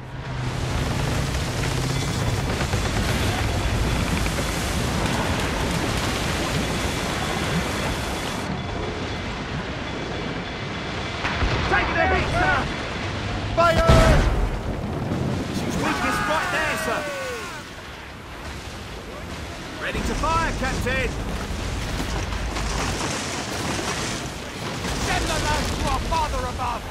Taking the hit, sir! Fire! She's weakest right there, sir. Ready to fire, Captain. Send the lads to our father above!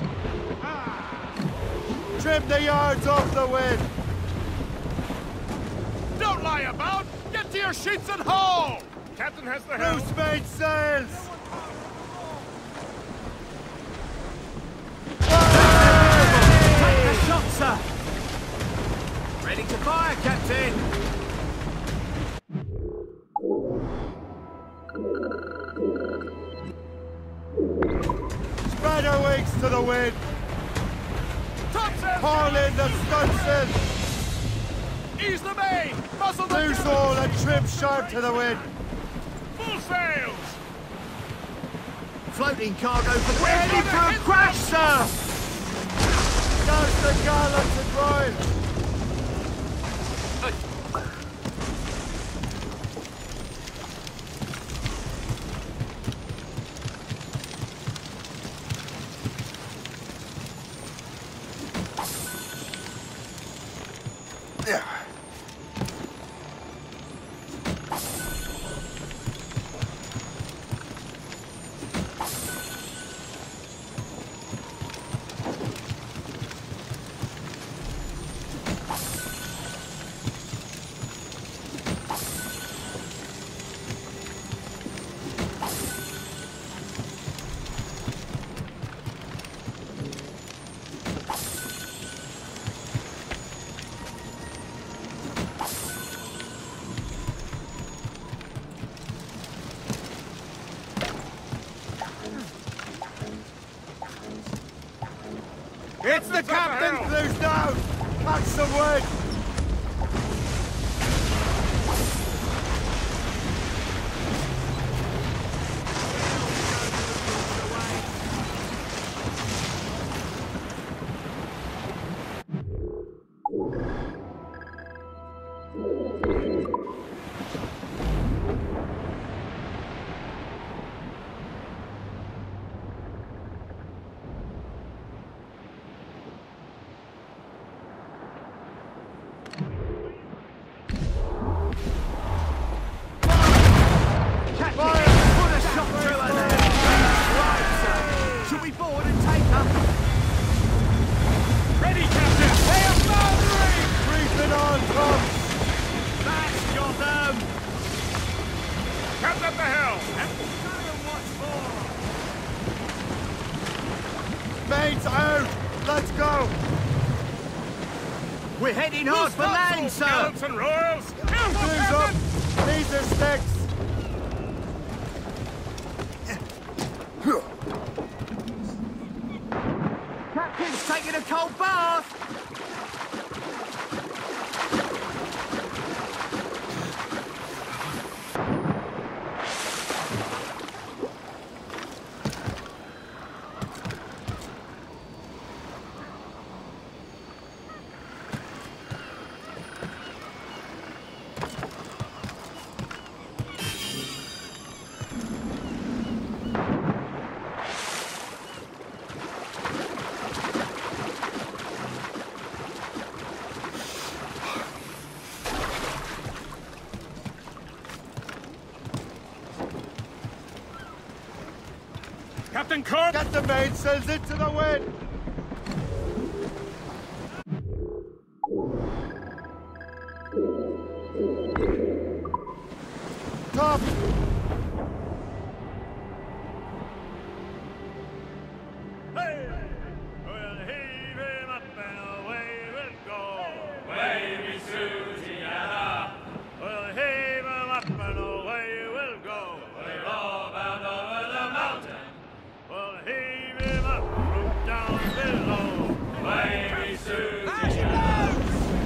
Trim the yards off the wind! Don't lie about! Get to your sheets and haul! Captain has the helm. Loose main sails! Take the shot, sir. Ready to fire, Captain. Spread our wings to the wind! Haul in the stunsail! Ease the main! Muzzle the Loose all and trim sharp to the wind! full sails! Floating cargo for the... We're heading for a crash, sir! Douse the gallants and royals! It's the captain! Loose down! Catch some wind! Mains out! Let's go! We're heading hard for land, sir! Gallants and royals! Blues up! These are sticks! Captain's taking a cold bath! Captain Kirk! Get the mainsails into the wind! Top! Hey! We'll heave him up and away we'll go. Wavy Susiana, We'll heave him up and away we'll go. we're all bound over the mountain. We'll heave him up from down below. Wavy Susiana.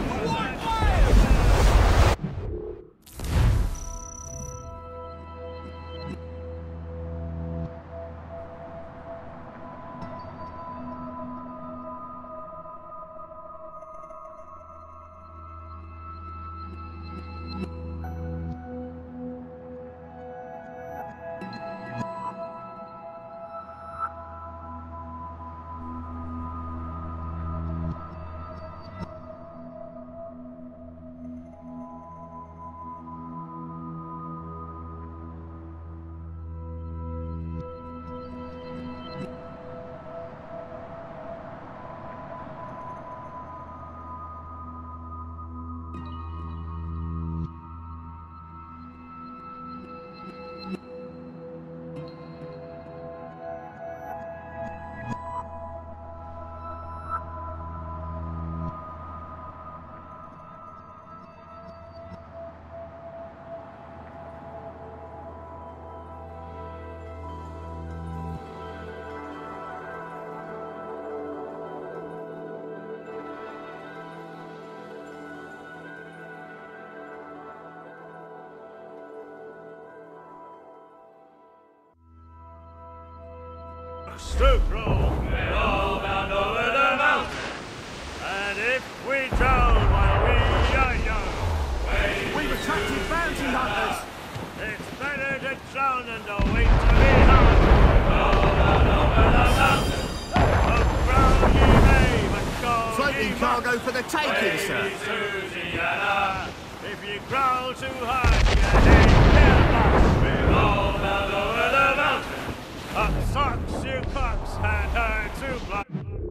Stoop roll. We're all bound over the mountain. And if we drown while we are young, We've attracted bounty hunters. it's better to drown than to wait to be hung. Over the mountain. Look round ye may, but go Floating ye cargo for the taking, sir. Susiana, If you growl too hard, you ain't pillbox. we're all bound over the mountain. Up socks, you cocks, and her to block.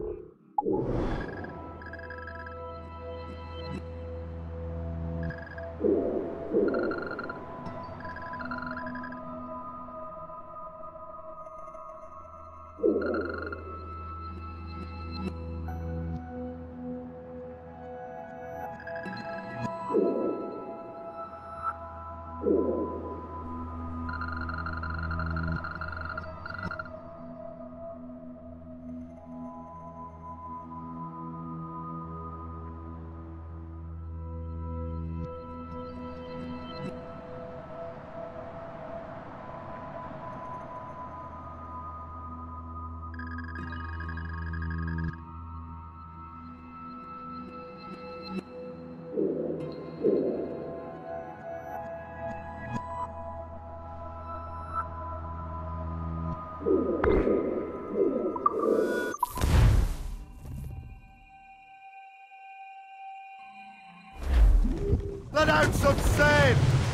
Let out some sail!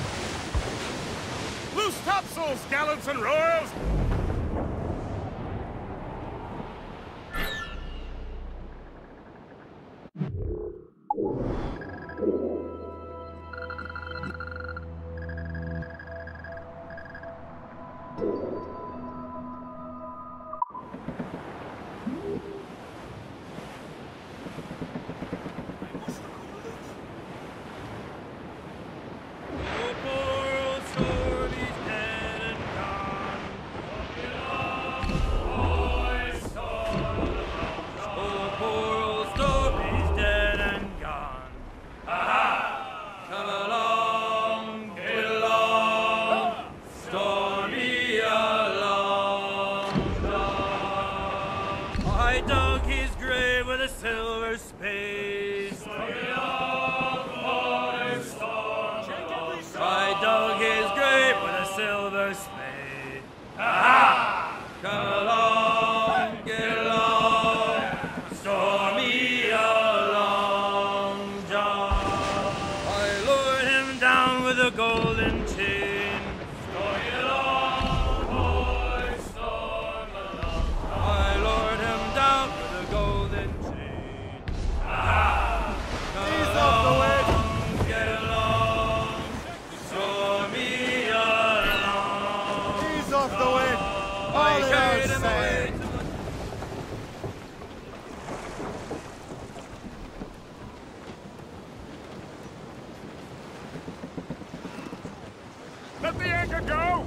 Loose topsails, gallants and royals! I dug his grave with a silver spade. I dug his grave with a silver spade. Aha! Come along, get along, store me a long john. I lured him down with a golden chain. Store me along, boys, store me along. take a go?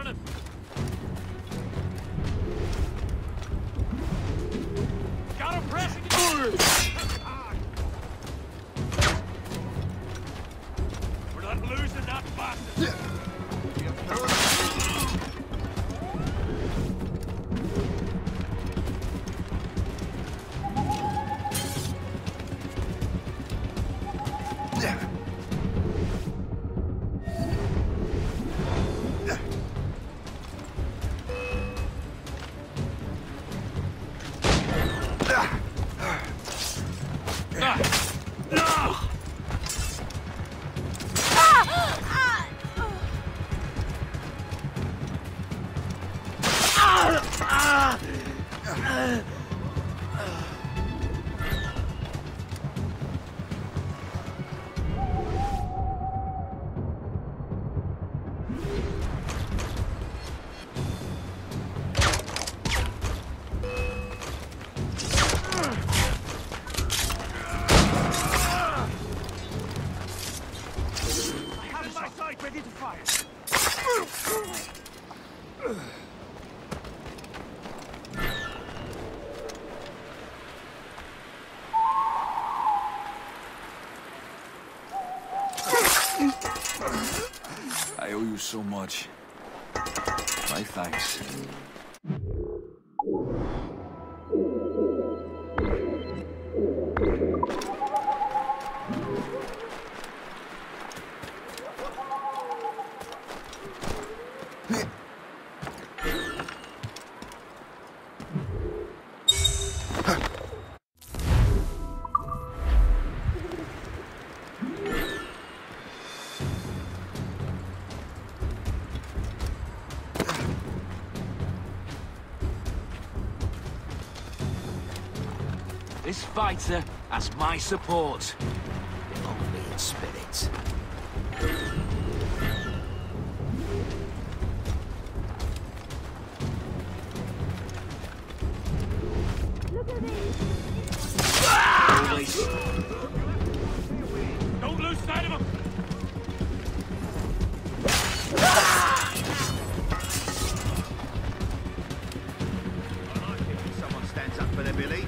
him! Got him pressing! We're not losing that bastard! Ready to fire. I owe you so much. My thanks. This fighter has my support. Only in spirit. Look at these! Always. Don't lose sight of him! Someone stands up for their beliefs.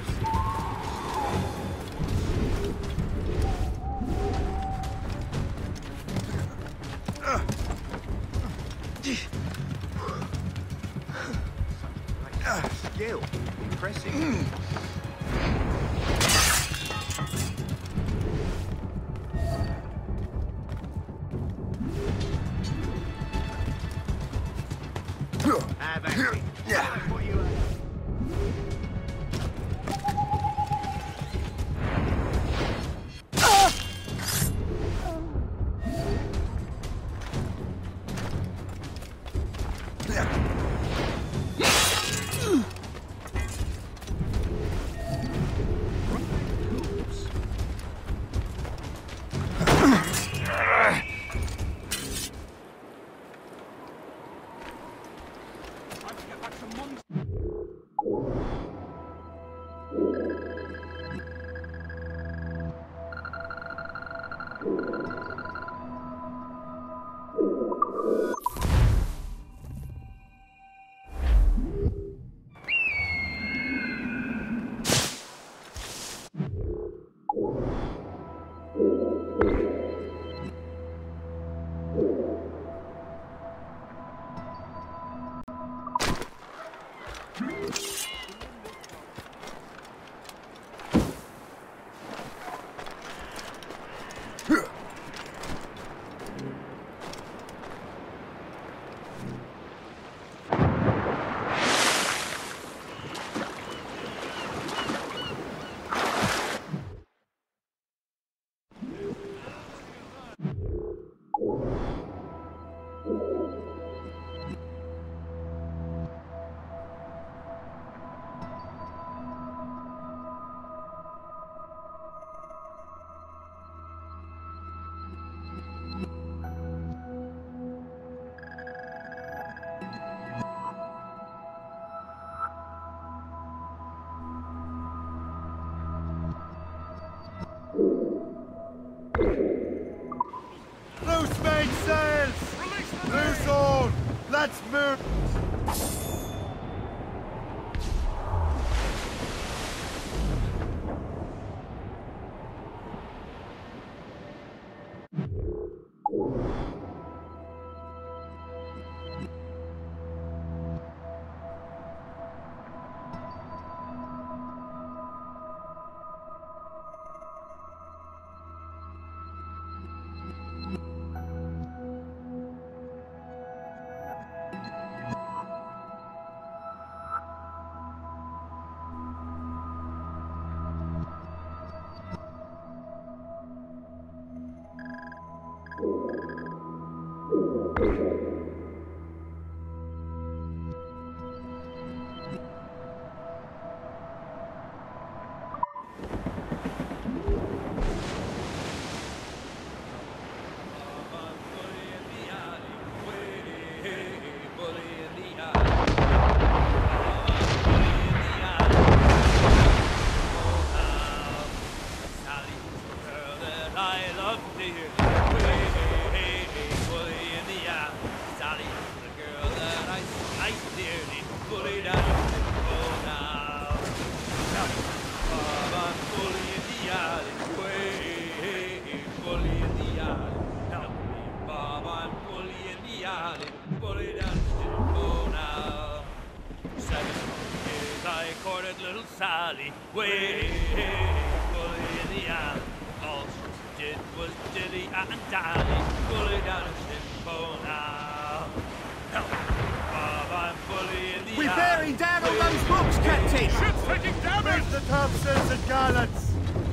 Skill. Impressive. Have at it. Yeah. What you move! Sally, way bully in the alley. All she did was dilly and dally, bully down a shimpo now. Help, Bob, I'm bully in the We alley. bearing down all those books, Captain! Ship's taking damage! The Thompsons and Gallants!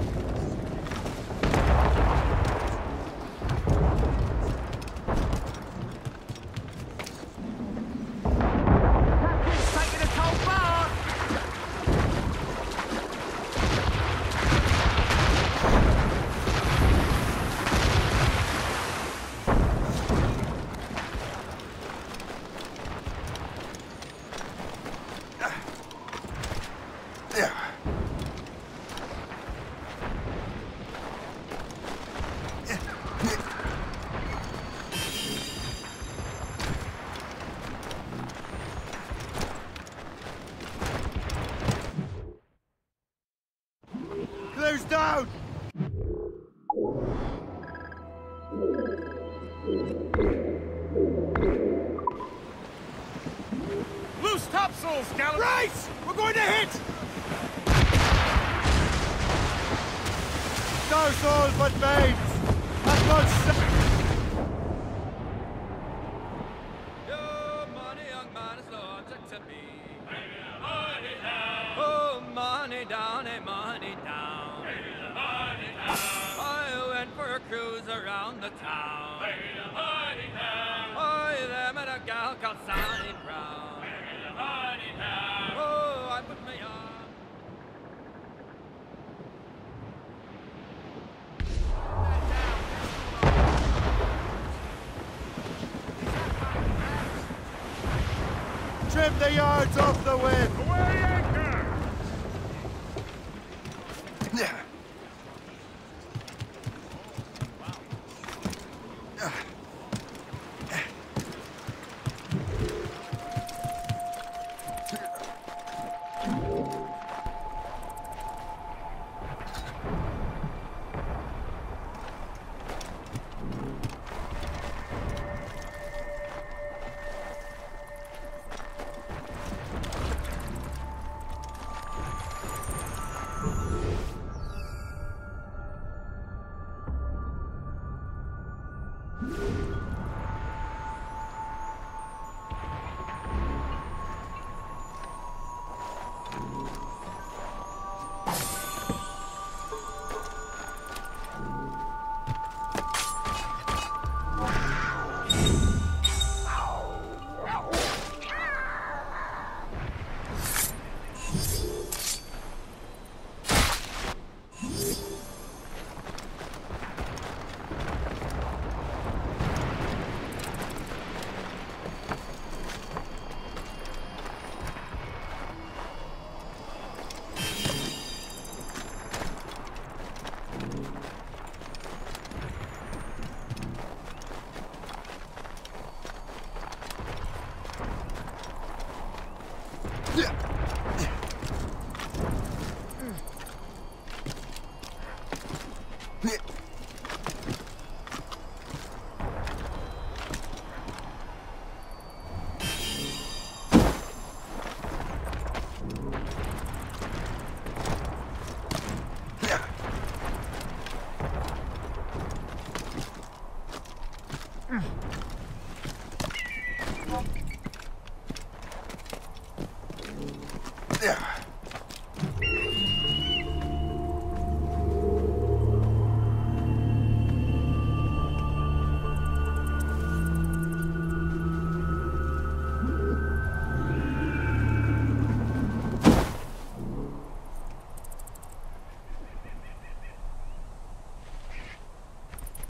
Captain's taking a cold bath! Close down! Loose topsails, gallant! Right! We're going to hit! No souls but maids! And blood Yo, money, young man, is logic to me. Oh, money down, eh, money down. I went for a cruise around the town. Oh, there met a gal called Sally Brown. Oh, I put me on. Trim the yards off the wind! Away anchor! Yeah.